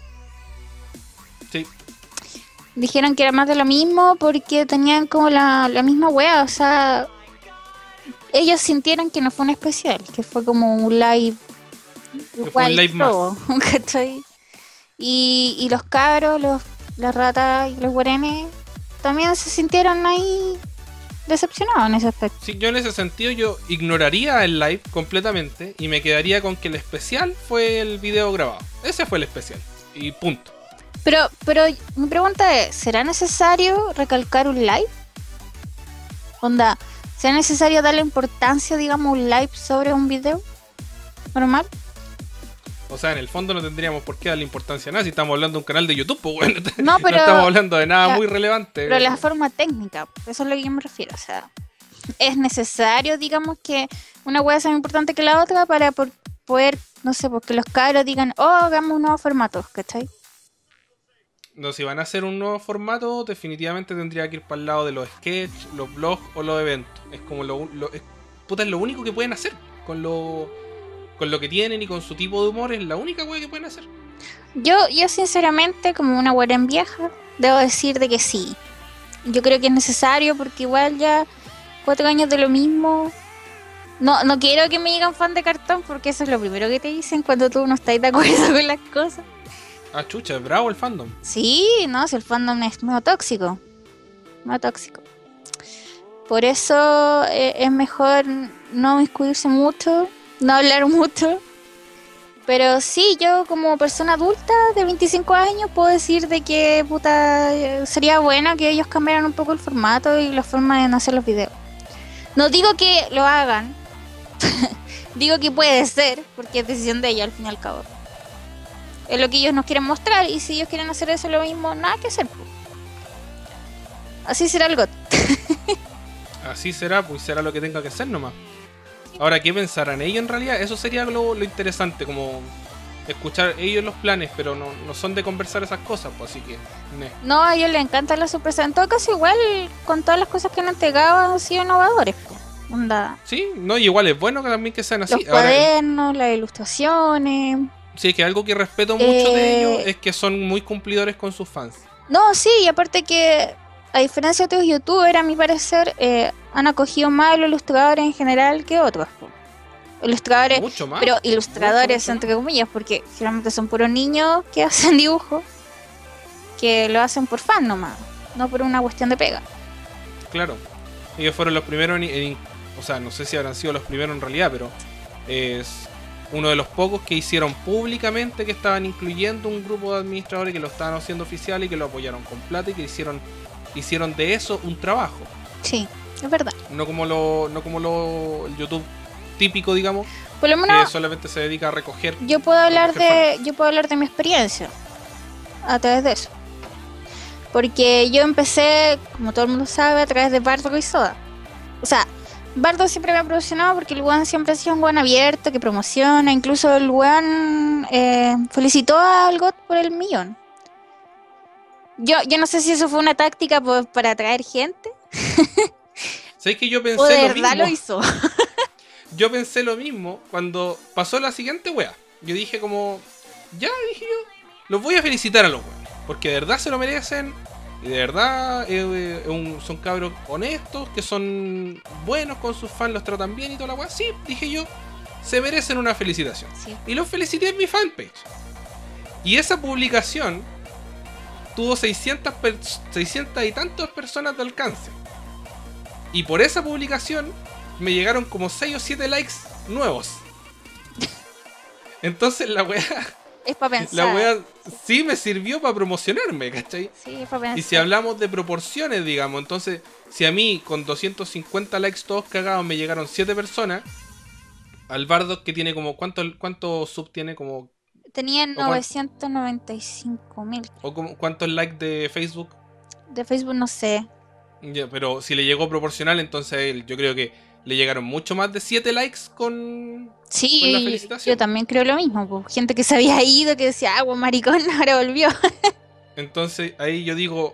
Sí. Dijeron que era más de lo mismo porque tenían como la misma wea, o sea... Ellos sintieron que no fue un especial, que fue como un live. Fue un live más. ¿Cachai? Y los cabros, las ratas y los guarenes también se sintieron ahí decepcionados en ese aspecto. Sí, yo en ese sentido yo ignoraría el live completamente y me quedaría con que el especial fue el video grabado. Ese fue el especial. Y punto. Pero mi pregunta es, ¿será necesario recalcar un live? Onda, ¿será necesario darle importancia, digamos, un live sobre un video normal? O sea, en el fondo no tendríamos por qué darle importancia a nada si estamos hablando de un canal de YouTube, pues bueno, no estamos hablando de nada muy relevante. Pero la forma técnica, eso es a lo que yo me refiero. O sea, es necesario, digamos, que una web sea más importante que la otra para poder, no sé, porque los cabros digan, oh, hagamos un nuevo formato, ¿cachai? No, si van a hacer un nuevo formato, definitivamente tendría que ir para el lado de los sketches, los blogs o los eventos. Es como es lo único que pueden hacer con lo que tienen y con su tipo de humor, es la única wea que pueden hacer. Yo sinceramente, como una wea en vieja, debo decir de que sí. Yo creo que es necesario porque igual ya 4 años de lo mismo. No quiero que me digan fan de cartón porque eso es lo primero que te dicen cuando tú no estás de acuerdo con las cosas. Ah, chucha, es bravo el fandom. Sí, no, si el fandom es muy tóxico. Muy tóxico. Por eso es mejor no inmiscuirse mucho, no hablar mucho. Pero sí, yo como persona adulta de 25 años puedo decir de que puta sería bueno que ellos cambiaran un poco el formato y la forma de hacer los videos. No digo que lo hagan, digo que puede ser, porque es decisión de ellos al fin y al cabo. Es lo que ellos nos quieren mostrar y si ellos quieren hacer eso lo mismo, nada que hacer. Así será el GOT. Así será, pues será lo que tenga que hacer nomás. Ahora, ¿qué pensarán ellos en realidad? Eso sería lo interesante, como escuchar ellos los planes, pero no son de conversar esas cosas, pues así que... No, a ellos les encanta la sorpresa. En todo caso, igual, con todas las cosas que han entregado, han sido innovadores. Onda. Sí, no, y igual es bueno que también que sean así. Los cuadernos, las ilustraciones. Sí, que algo que respeto mucho de ellos es que son muy cumplidores con sus fans. No, sí, y aparte que, a diferencia de otros youtubers, a mi parecer, han acogido más a los ilustradores en general que otros. Ilustradores, mucho más, pero ilustradores mucho entre comillas, porque generalmente son puros niños que hacen dibujos, que lo hacen por fan nomás, no por una cuestión de pega. Claro, ellos fueron los primeros, o sea, no sé si habrán sido los primeros en realidad, pero es uno de los pocos que hicieron públicamente que estaban incluyendo un grupo de administradores que lo estaban haciendo oficial y que lo apoyaron con plata y que hicieron de eso un trabajo. Sí, es verdad. No como el YouTube típico, digamos, por lo menos, que solamente se dedica a recoger. Yo puedo hablar de mi experiencia a través de eso. Porque yo empecé, como todo el mundo sabe, a través de Bardo y Soda. O sea, Bardo siempre me ha promocionado porque el weón siempre ha sido un weón abierto, que promociona. Incluso el weón felicitó al GOT por el millón. Yo no sé si eso fue una táctica para atraer gente. ¿Sabes que yo pensé o de lo verdad mismo? Lo hizo. Yo pensé lo mismo cuando pasó la siguiente wea. Yo dije como, ya, dije yo, los voy a felicitar a los weas. Porque de verdad se lo merecen. Y de verdad son cabros honestos, que son buenos con sus fans, los tratan bien y toda la wea. Sí, dije yo, se merecen una felicitación. Sí. Y los felicité en mi fanpage. Y esa publicación tuvo 600 y tantas personas de alcance. Y por esa publicación me llegaron como 6 o 7 likes nuevos. Entonces la wea... Es para pensar. La wea sí me sirvió para promocionarme, ¿cachai? Sí, es para pensar. Y si hablamos de proporciones, digamos, entonces, si a mí con 250 likes todos cagados me llegaron 7 personas, al Bardock que tiene como... ¿Cuánto sub tiene? Como... Tenían 995.000. ¿O como, cuántos likes de Facebook? De Facebook no sé. Ya, pero si le llegó proporcional, entonces yo creo que le llegaron mucho más de 7 likes con la felicitación. Yo también creo lo mismo. Pues. Gente que se había ido, que decía, ah, buen maricón, ahora volvió. Entonces ahí yo digo,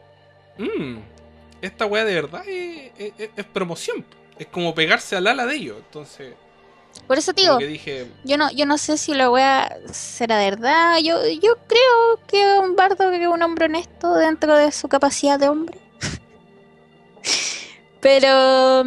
esta weá de verdad es promoción. Es como pegarse al ala de ellos. Entonces, por eso digo, que dije, yo no sé si la weá será verdad. Yo creo que un bardo que es un hombre honesto dentro de su capacidad de hombre. Pero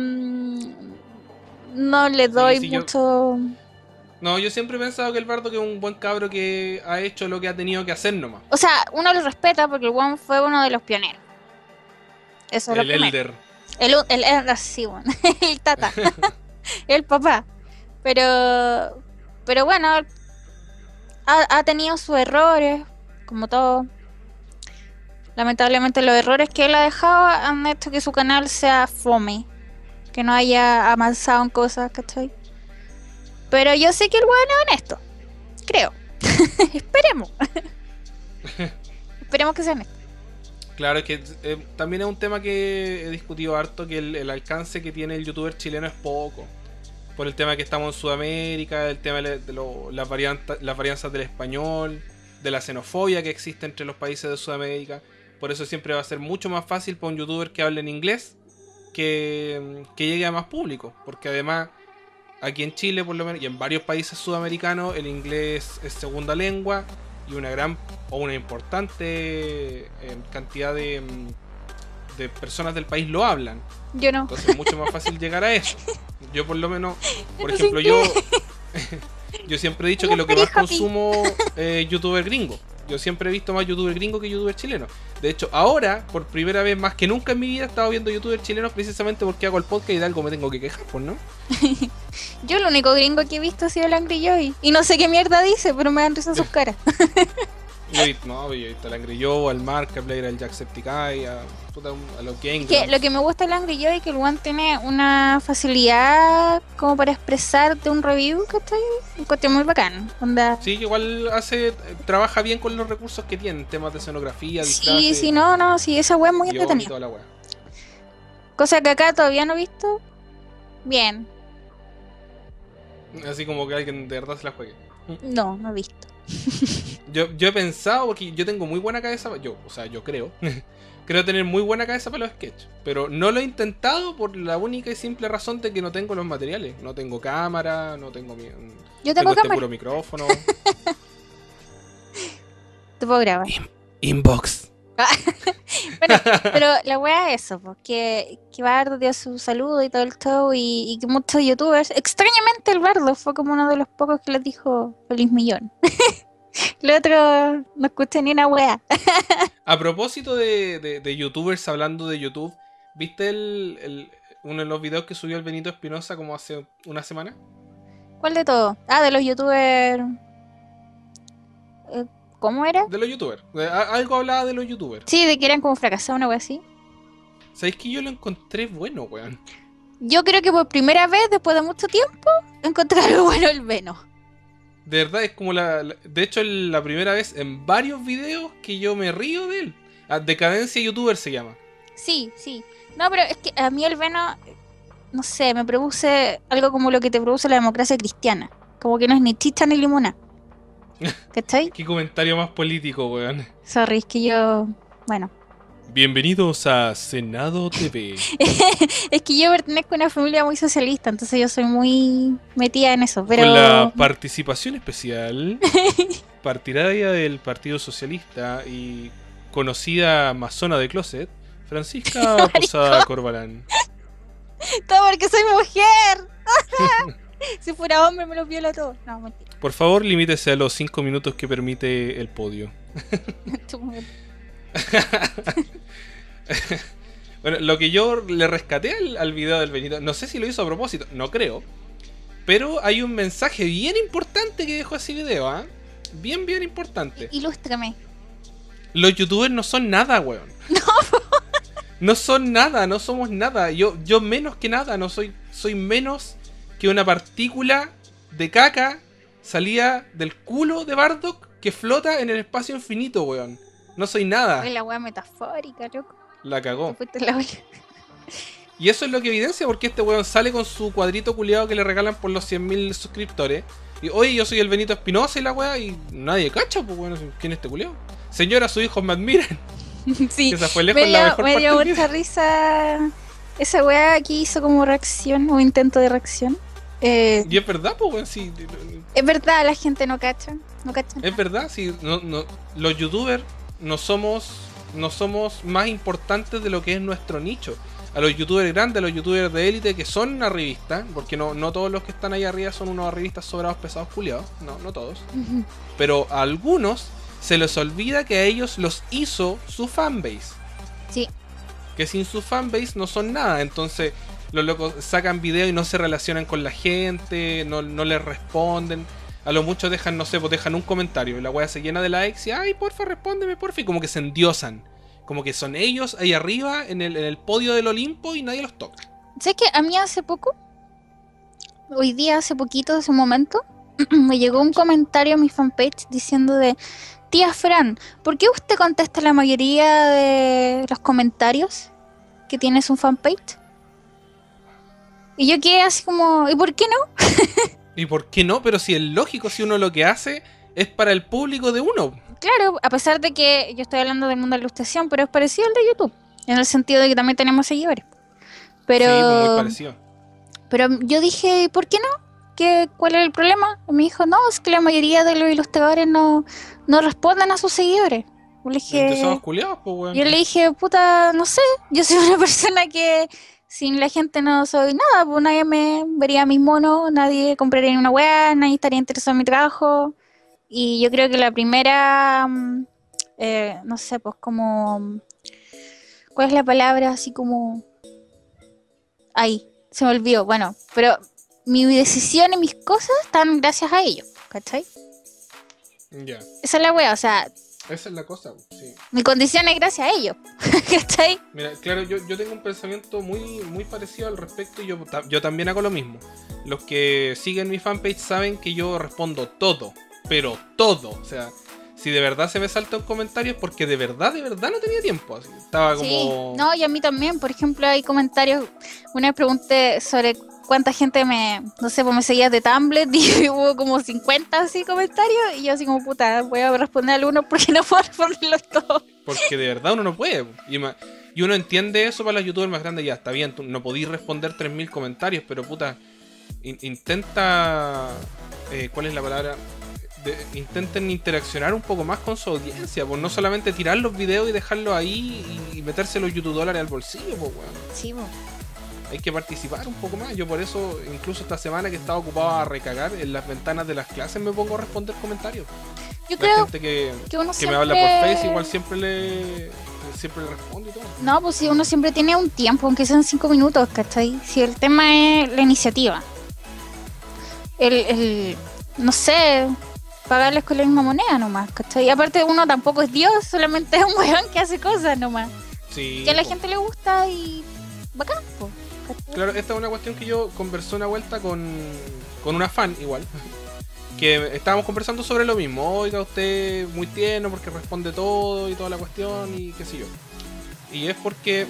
no le doy mucho... No, yo siempre he pensado que el Bardo que es un buen cabro que ha hecho lo que ha tenido que hacer nomás. O sea, uno lo respeta porque el one fue uno de los pioneros. Eso es lo primero. El Elder, sí, bueno. El tata. El papá. Pero bueno, ha tenido sus errores, como todo. Lamentablemente los errores que él ha dejado han hecho que su canal sea fome. Que no haya avanzado en cosas, ¿cachai? Pero yo sé que el weón es honesto. Creo. Esperemos. Esperemos que sea honesto. Claro, es que también es un tema que he discutido harto, que el alcance que tiene el youtuber chileno es poco. Por el tema que estamos en Sudamérica, el tema de las varianzas del español, de la xenofobia que existe entre los países de Sudamérica. Por eso siempre va a ser mucho más fácil para un youtuber que hable en inglés que llegue a más público. Porque además, aquí en Chile por lo menos, y en varios países sudamericanos, el inglés es segunda lengua y una importante cantidad de personas del país lo hablan. Yo no. Entonces es mucho más fácil llegar a eso. Yo por lo menos, por ejemplo, yo siempre he dicho que lo que más consumo es youtuber gringo. Yo siempre he visto más youtuber gringo que youtuber chileno. De hecho, ahora, por primera vez más que nunca en mi vida, he estado viendo youtubers chilenos precisamente porque hago el podcast y de algo me tengo que quejar, pues, ¿no? Yo lo único gringo que he visto ha sido el Angry Joy. Y no sé qué mierda dice, pero me dan risa sus caras. Yo he visto al Angry Joe, al Markiplier, al Jacksepticeye, a los Game Que lo que me gusta del Angry Joy es que el one tiene una facilidad como para expresarte un review, ¿cachai? Un cuestión muy bacán. Onda. Sí, igual trabaja bien con los recursos que tiene, temas de escenografía, Sí, sí, no, sí, esa wea es muy entretenida. Toda la wea. Cosa que acá todavía no he visto. Bien. Así como que alguien de verdad se la juegue. No he visto. Yo he pensado, porque yo tengo muy buena cabeza, yo creo. Creo tener muy buena cabeza para los sketches. Pero no lo he intentado por la única y simple razón de que no tengo los materiales. No tengo cámara, no tengo Yo tengo cámara. puro micrófono. Te puedo grabar. Inbox. Bueno, pero la wea es eso, porque que Bardo dio su saludo y todo el show y que muchos youtubers, extrañamente el Bardo fue como uno de los pocos que les dijo feliz millón. El otro no escucha ni una wea. A propósito de youtubers hablando de YouTube, ¿viste uno de los videos que subió el Benito Espinosa como hace una semana? ¿Cuál de todo? Ah, de los youtubers. ¿Cómo era? De los youtubers. Algo hablaba de los youtubers. Sí, de que eran como fracasados, una wea así. ¿Sabéis que yo lo encontré bueno, weón? Yo creo que por primera vez, después de mucho tiempo, encontré algo bueno el Veno. De verdad, es como de hecho, la primera vez en varios videos que yo me río de él. Decadencia Youtuber se llama. Sí. No, pero es que a mí el Veno, no sé, me produce algo como lo que te produce la democracia cristiana. Como que no es ni chicha ni limona. ¿Cachai? Qué comentario más político, weón. Sorry, es que yo... Bueno. Bienvenidos a Senado TV. Es que yo pertenezco a una familia muy socialista, entonces yo soy muy metida en eso, pero... Con la participación especial, partidaria del Partido Socialista y conocida amazona de closet, Francisca Posada Corbalán. Todo porque soy mujer. Si fuera hombre me los viola todos. No, mentira. Por favor, limítese a los 5 minutos que permite el podio. Bueno, lo que yo le rescaté al video del Benito, no sé si lo hizo a propósito, no creo, pero hay un mensaje bien importante que dejó ese video, ¿eh? Bien importante. Ilústrame. Los youtubers no son nada, weón. No son nada, no somos nada. Yo menos que nada, soy menos que una partícula de caca salida del culo de Bardock que flota en el espacio infinito, weón. No soy nada. Es la wea metafórica, loco. La cagó. La y eso es lo que evidencia porque este weón sale con su cuadrito culiado que le regalan por los 100.000 suscriptores. Y oye, yo soy el Benito Espinosa y la weá, y nadie cacha, pues bueno, ¿quién es este culiado? Señora, sus hijos me admiran. Sí, que esa fue lejos la mejor me dio parte mucha risa esa weá que hizo como reacción o intento de reacción. Y es verdad, pues weón, sí. Es verdad, la gente no cacha. Es verdad, sí. Los youtubers no somos más importantes de lo que es nuestro nicho. A los youtubers grandes, a los youtubers de élite que son una revista, porque no todos los que están ahí arriba son unos revistas sobrados pesados culiados, no todos. Pero a algunos se les olvida que a ellos los hizo su fanbase. Sí. Que sin su fanbase no son nada. Entonces los locos sacan videos y no se relacionan con la gente, no les responden. A lo mucho dejan, no sé, pues dejan un comentario y la wea se llena de likes y ay, porfa, respóndeme, porfa. Y como que se endiosan. Como que son ellos ahí arriba en el podio del Olimpo y nadie los toca. ¿Sabes que a mí hace poco, hoy día, hace poquito, hace un momento, me llegó un comentario a mi fanpage diciendo de: tía Fran, ¿por qué usted contesta la mayoría de los comentarios que tiene su fanpage? Y yo quedé así como, ¿y por qué no? ¿Y por qué no? Pero si es lógico, si uno lo que hace es para el público de uno. Claro, a pesar de que yo estoy hablando del mundo de la ilustración, pero es parecido al de YouTube, en el sentido de que también tenemos seguidores. Pero, sí, pues muy parecido. Pero yo dije, ¿por qué no? ¿Cuál es el problema? Y me dijo, no, es que la mayoría de los ilustradores no responden a sus seguidores. Yo le dije, culiados, pues, bueno. Yo le dije, puta, no sé, yo soy una persona que sin la gente no soy nada, pues nadie me vería mis monos, nadie compraría ni una weá, nadie estaría interesado en mi trabajo. Y yo creo que la primera, no sé, pues como, ¿cuál es la palabra? Así como, ahí, se me olvidó. Bueno, pero mi decisión y mis cosas están gracias a ellos, ¿cachai? Ya. Esa es la wea, o sea, Esa es la cosa, sí. mi condición es gracias a ellos, ¿cachai? Mira, claro, yo tengo un pensamiento muy parecido al respecto y yo también hago lo mismo. Los que siguen mi fanpage saben que yo respondo todo, pero todo. O sea, si de verdad se me salta un comentario es porque de verdad no tenía tiempo. Así, estaba como... Sí, no, y a mí también, por ejemplo, hay comentarios, una vez pregunté sobre cuánta gente no sé, pues me seguía de Tumblr y hubo como 50 así comentarios y yo así como, puta, voy a responder al uno porque no puedo responderlos todos. Porque de verdad uno no puede. Y uno entiende eso para los youtubers más grandes, ya está bien, tú no podís responder 3000 comentarios, pero puta, intenta... ¿cuál es la palabra? Intenten interaccionar un poco más con su audiencia, pues no solamente tirar los videos y dejarlos ahí y meterse los YouTube dólares al bolsillo, pues weón. Sí, pues. Hay que participar un poco más. Yo por eso, incluso esta semana que estaba ocupado a recagar, en las ventanas de las clases me pongo a responder comentarios. Yo La creo gente que uno me siempre... habla por Face, igual siempre le respondo y todo. No, pues si uno siempre tiene un tiempo, aunque sean 5 minutos, ¿cachai? Si el tema es la iniciativa. No sé, pagarles con la misma moneda nomás, ¿cachai? Y aparte uno tampoco es Dios, solamente es un weón que hace cosas nomás. Sí, Que a la po. gente le gusta y bacán, pues. Claro, esta es una cuestión que yo conversé una vuelta con una fan igual. Que estábamos conversando sobre lo mismo. Oiga, usted muy tierno porque responde todo y toda la cuestión y qué sé yo. Y es porque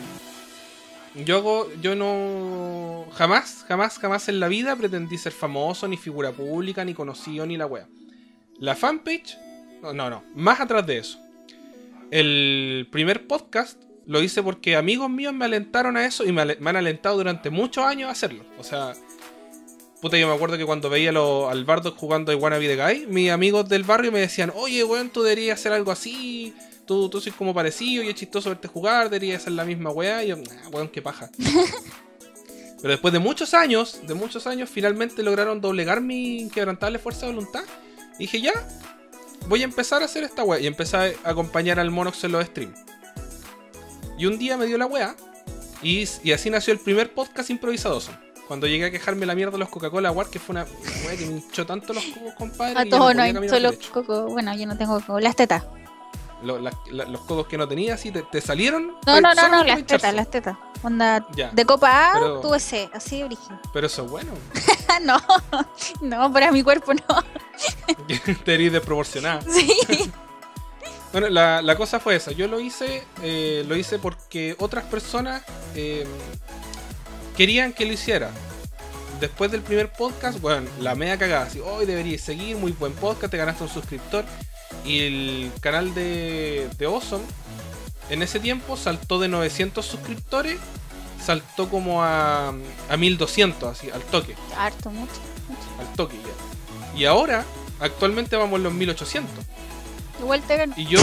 yo no jamás en la vida pretendí ser famoso, ni figura pública, ni conocido, ni la wea. La fanpage, no, más atrás de eso. El primer podcast lo hice porque amigos míos me alentaron a eso y me han alentado durante muchos años a hacerlo. O sea, puta, yo me acuerdo que cuando veía al Bardock jugando I Wanna Be The Guy, mis amigos del barrio me decían, oye, weón, tú deberías hacer algo así, tú sois como parecido y es chistoso verte jugar, deberías hacer la misma weá. Y yo, weón, qué paja. Pero después de muchos años, finalmente lograron doblegar mi inquebrantable fuerza de voluntad. Y dije, ya, voy a empezar a hacer esta weá. Y empecé a acompañar al Monox en los streams. Y un día me dio la weá. Y así nació el primer podcast improvisado. Cuando llegué a quejarme la mierda de los Coca-Cola Award, que fue una weá que me hinchó tanto los cocos, compadre. A todos no hay solo coco. Bueno, yo no tengo coco. Las tetas. Los cocos que no tenía, así te salieron. No, las tetas. Onda, ya. De copa A, pero, tuve C, así de origen. Pero eso es bueno. no, para mi cuerpo no. Te eres desproporcionada. Sí. Bueno, la cosa fue esa. Yo lo hice porque otras personas querían que lo hiciera. Después del primer podcast, bueno, la media cagada. Así, hoy deberías seguir, muy buen podcast, te ganaste un suscriptor. Y el canal de Awesome, en ese tiempo, saltó de 900 suscriptores, saltó como a 1200, así, al toque. Harto, mucho. Al toque ya. Y ahora, actualmente vamos en los 1800. Igual te gano. Y yo...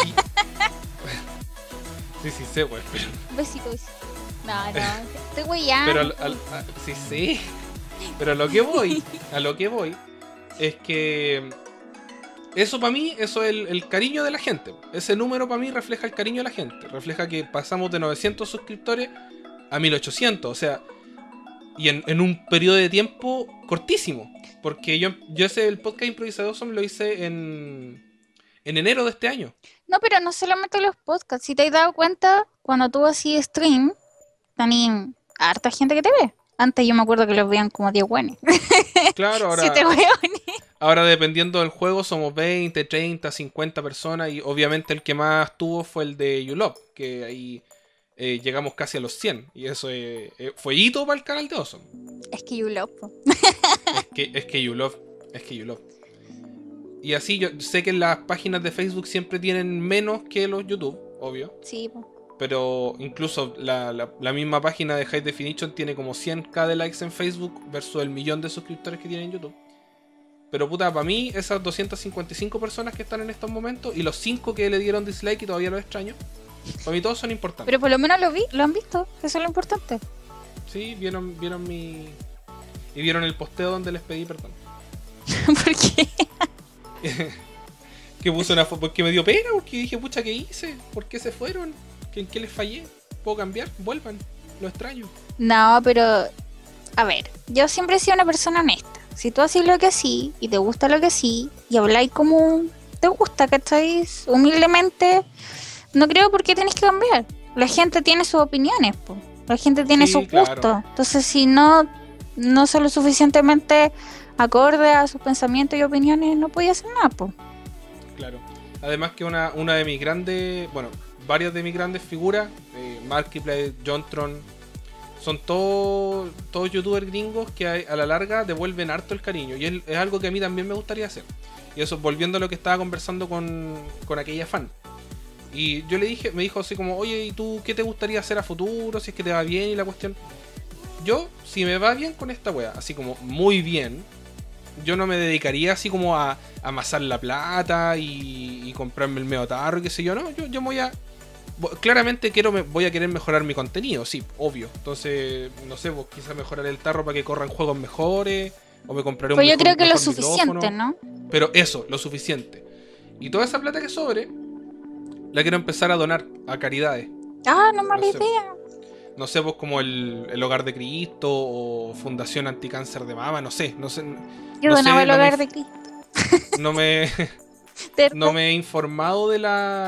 sí, sé, güey. Pero... Besitos. No, estoy weyando. Pero sí. Pero a lo que voy es que eso para mí, eso es el cariño de la gente. Ese número para mí refleja el cariño de la gente. Refleja que pasamos de 900 suscriptores a 1800. O sea, y en un periodo de tiempo cortísimo. Porque yo el podcast improvisado lo hice en enero de este año. No, pero no solamente los podcasts. Si te has dado cuenta, cuando tú hacías stream, tenías harta gente que te ve. Antes yo me acuerdo que los veían como 10 buenos. Claro, ahora... 7 hueones. Ahora dependiendo del juego somos 20, 30, 50 personas. Y obviamente el que más tuvo fue el de YouLove, que ahí llegamos casi a los 100. Y eso fue hito para el canal de Awesome. Es que YouLove. Es que YouLove. Y así yo sé que las páginas de Facebook siempre tienen menos que los YouTube, obvio. Sí, po. Pero incluso la misma página de High Definition tiene como 100k de likes en Facebook versus el 1.000.000 de suscriptores que tiene en YouTube. Pero puta, para mí esas 255 personas que están en estos momentos y los 5 que le dieron dislike y todavía los extraño, para mí todos son importantes. Pero por lo menos lo han visto, eso es lo importante. Sí, vieron mi... Y vieron el posteo donde les pedí perdón. ¿Por qué? Que puse una foto, porque me dio pena, porque dije, pucha, ¿qué hice? ¿Por qué se fueron? ¿En qué les fallé? ¿Puedo cambiar? Vuelvan, lo extraño. No, pero, a ver, yo siempre he sido una persona honesta. Si tú haces lo que sí, y te gusta lo que sí, y habláis como te gusta, ¿cachai? Humildemente, no creo por qué tenés que cambiar. La gente tiene sus opiniones, po. La gente tiene Sí, sus claro. gustos. Entonces, si no son lo suficientemente acorde a sus pensamientos y opiniones, no podía hacer nada, po. Claro. Además que una de mis grandes, bueno, varias de mis grandes figuras, Markiplier, Jontron, son todos youtubers gringos que a la larga devuelven harto el cariño. Y es algo que a mí también me gustaría hacer. Y eso, volviendo a lo que estaba conversando con aquella fan. Y yo le dije, me dijo así como, oye, ¿y tú qué te gustaría hacer a futuro? Si es que te va bien y la cuestión. Yo, si me va bien con esta wea, así como muy bien, yo no me dedicaría así como a amasar la plata y comprarme el medio tarro y qué sé yo, no, yo me voy a... Claramente voy a querer mejorar mi contenido, sí, obvio. Entonces, no sé, pues quizás mejorar el tarro para que corran juegos mejores, o me compraré un Pues yo mejor, creo que lo mejor suficiente, micrófono. ¿no? Pero eso, lo suficiente. Y toda esa plata que sobre, la quiero empezar a donar a caridades. Ah, no mala No sé. idea. No sé, pues como el Hogar de Cristo o Fundación Anticáncer de Mama, no sé. Yo No donaba sé, el hogar de Cristo. no me, ¿Cierto? no me he informado de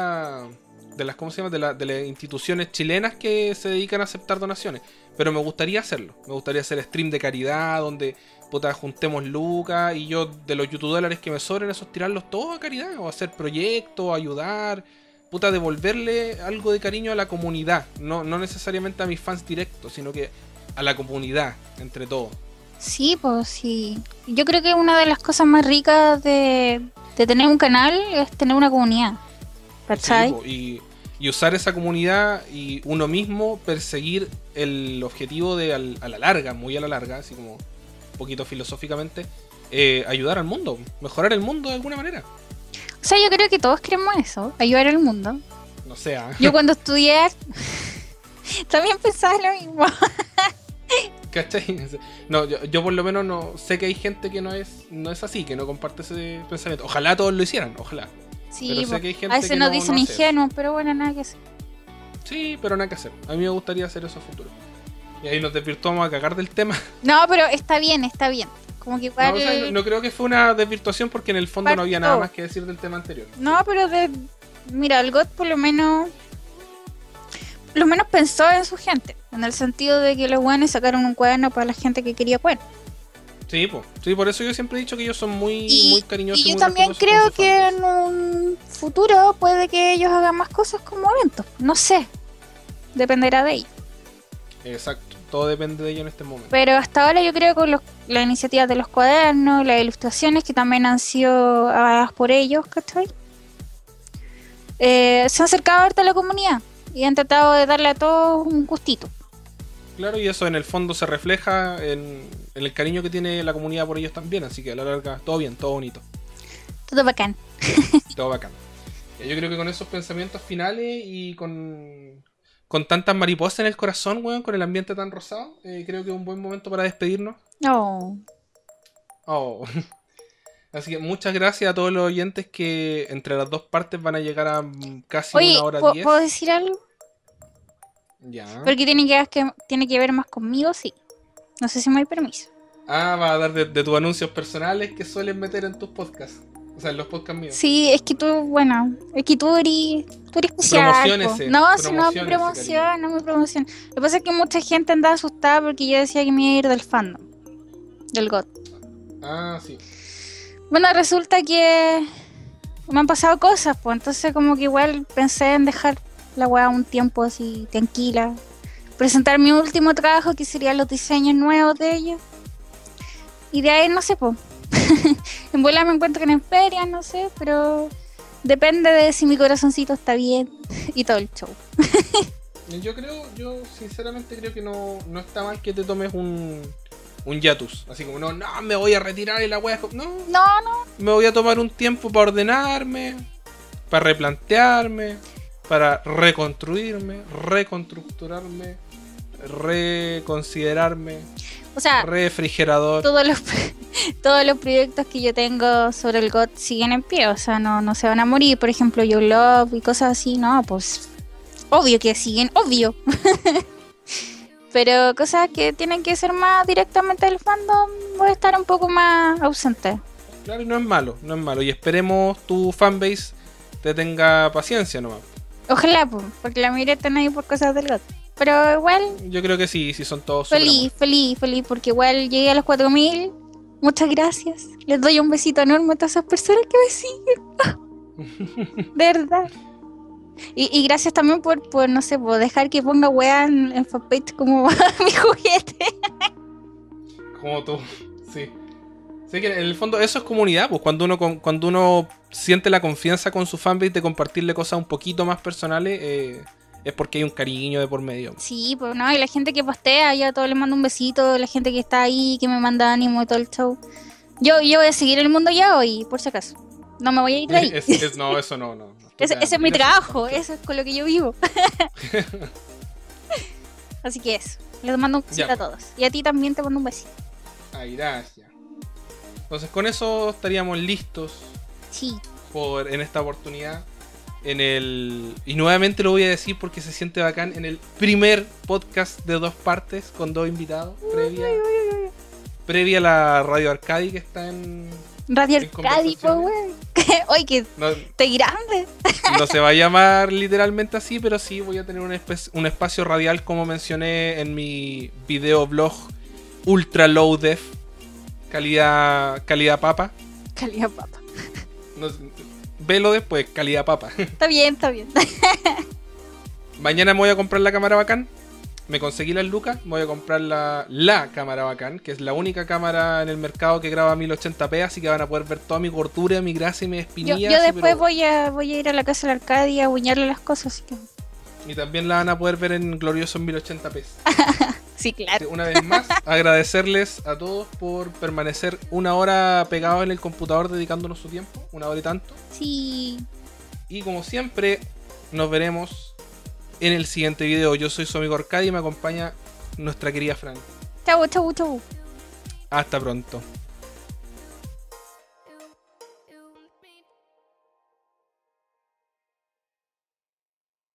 las ¿cómo se llama? De las instituciones chilenas que se dedican a aceptar donaciones. Pero me gustaría hacerlo. Me gustaría hacer stream de caridad donde puta juntemos lucas y yo de los YouTube dólares que me sobren esos tirarlos todos a caridad o hacer proyectos, ayudar, puta devolverle algo de cariño a la comunidad, no necesariamente a mis fans directos, sino que a la comunidad entre todos. Sí, pues sí. Yo creo que una de las cosas más ricas de tener un canal es tener una comunidad. ¿Cachai? Sí, po, y usar esa comunidad y uno mismo perseguir el objetivo de a la larga, muy a la larga, así como un poquito filosóficamente, ayudar al mundo, mejorar el mundo de alguna manera. O sea, yo creo que todos queremos eso, ayudar al mundo. No sé. Yo cuando estudié también pensaba lo mismo. ¿Cachai? No, yo por lo menos no sé que hay gente que no es así, que no comparte ese pensamiento. Ojalá todos lo hicieran, ojalá. Sí, Pero sé pues, que hay gente a veces que nos no dicen hace eso. ingenuos, pero bueno, nada que hacer. Sí, pero nada que hacer. A mí me gustaría hacer eso a futuro. Y ahí nos desvirtuamos a cagar del tema. No, pero está bien, está bien. Como que igual... No, o sea, no creo que fue una desvirtuación porque en el fondo no había nada más que decir del tema anterior. No, pero mira, el GOT por lo menos pensó en su gente, en el sentido de que los buenos sacaron un cuaderno para la gente que quería cuaderno. Sí, pues. Sí, por eso yo siempre he dicho que ellos son muy cariñosos. Y yo muy también respetuosos creo con que sus en un futuro puede que ellos hagan más cosas como eventos. No sé, dependerá de ellos. fans. Exacto, todo depende de ellos en este momento. Pero hasta ahora yo creo que con las iniciativas de los cuadernos, las ilustraciones que también han sido avaladas por ellos, ¿cachai? Se han acercado harto a la comunidad y han tratado de darle a todos un gustito. Claro, y eso en el fondo se refleja en el cariño que tiene la comunidad por ellos también, así que a la larga, todo bien, todo bonito, Todo bacán. todo bacán. Yo creo que con esos pensamientos finales y con tantas mariposas en el corazón, weón, con el ambiente tan rosado, creo que es un buen momento para despedirnos. No. Oh. Así que muchas gracias a todos los oyentes que entre las dos partes van a llegar a casi Oye, 1 hora 10. ¿puedo decir algo? Ya. Porque tiene que ver más conmigo, sí. No sé si me hay permiso. Ah, va a dar de tus anuncios personales que suelen meter en tus podcasts. O sea, en los podcasts míos. Sí, es que tú eres especial. Promociónese, Po. No, si no promociónese, me promociona. Lo que pasa es que mucha gente andaba asustada porque yo decía que me iba a ir del fandom, del GOT. Ah, sí. Bueno, resulta que me han pasado cosas, pues entonces como que igual pensé en dejar la weá un tiempo así tranquila, presentar mi último trabajo que serían los diseños nuevos de ellos y de ahí no sé, pues en bola me encuentran en ferias, no sé, pero depende de si mi corazoncito está bien y todo el show. Yo sinceramente creo que no está mal que te tomes un hiatus. Así como, no, me voy a retirar y la wea. No, me voy a tomar un tiempo para ordenarme, para replantearme, para reconstruirme, reconstructurarme, reconsiderarme. O sea, refrigerador. todos los proyectos que yo tengo sobre el GOT siguen en pie, o sea, no se van a morir. Por ejemplo, Yo Love y cosas así, no, pues obvio que siguen, obvio. Pero cosas que tienen que ser más directamente del fandom, voy a estar un poco más ausente. Claro, y no es malo, no es malo. Y esperemos tu fanbase te tenga paciencia nomás. Ojalá, pues, porque la mayoría están ahí por cosas del GOT. Pero igual, Yo creo que sí son todos feliz, porque igual llegué a los 4000. Muchas gracias. Les doy un besito enorme a todas esas personas que me siguen. De verdad. Y gracias también por no sé, por dejar que ponga weá en fanpage como mi juguete. Como tú, sí. Sí, que en el fondo eso es comunidad, pues cuando uno siente la confianza con su fanbase de compartirle cosas un poquito más personales, es porque hay un cariño de por medio. Sí, pues no, y la gente que postea, yo a todos les mando un besito, la gente que está ahí, que me manda ánimo y todo el show. Yo voy a seguir el mundo ya hoy, por si acaso. No me voy a ir de ahí. No, eso no. Ese es mi trabajo, eso es con lo que yo vivo. Así que eso, les mando un besito a todos. Y a ti también te mando un besito. Ay, gracias. Entonces con eso estaríamos listos. Sí. En esta oportunidad. Y nuevamente lo voy a decir porque se siente bacán. En el primer podcast de 2 partes con 2 invitados. Previa a la Radio Arcadi que está en Radio Arcadi, pues, wey. Oye, que estoy grande. No se va a llamar literalmente así, pero sí voy a tener un espacio radial, como mencioné en mi video blog ultra low def, calidad papa. Calidad papa. No, velo después, calidad papa. Está bien. Mañana me voy a comprar la cámara bacán. Me conseguí las lucas, me voy a comprar la cámara bacán, que es la única cámara en el mercado que graba 1080p, así que van a poder ver toda mi gordura, mi grasa y mi espinilla. Yo después voy a ir a la casa de la Arcadia a buñarle las cosas, así que... Y también la van a poder ver en glorioso en 1080p. Sí, claro. Una vez más, agradecerles a todos por permanecer 1 hora pegados en el computador dedicándonos su tiempo, 1 hora y tanto. Sí. Y como siempre, nos veremos en el siguiente video. Yo soy su amigo Arcadi y me acompaña nuestra querida Fran. Chau. Hasta pronto.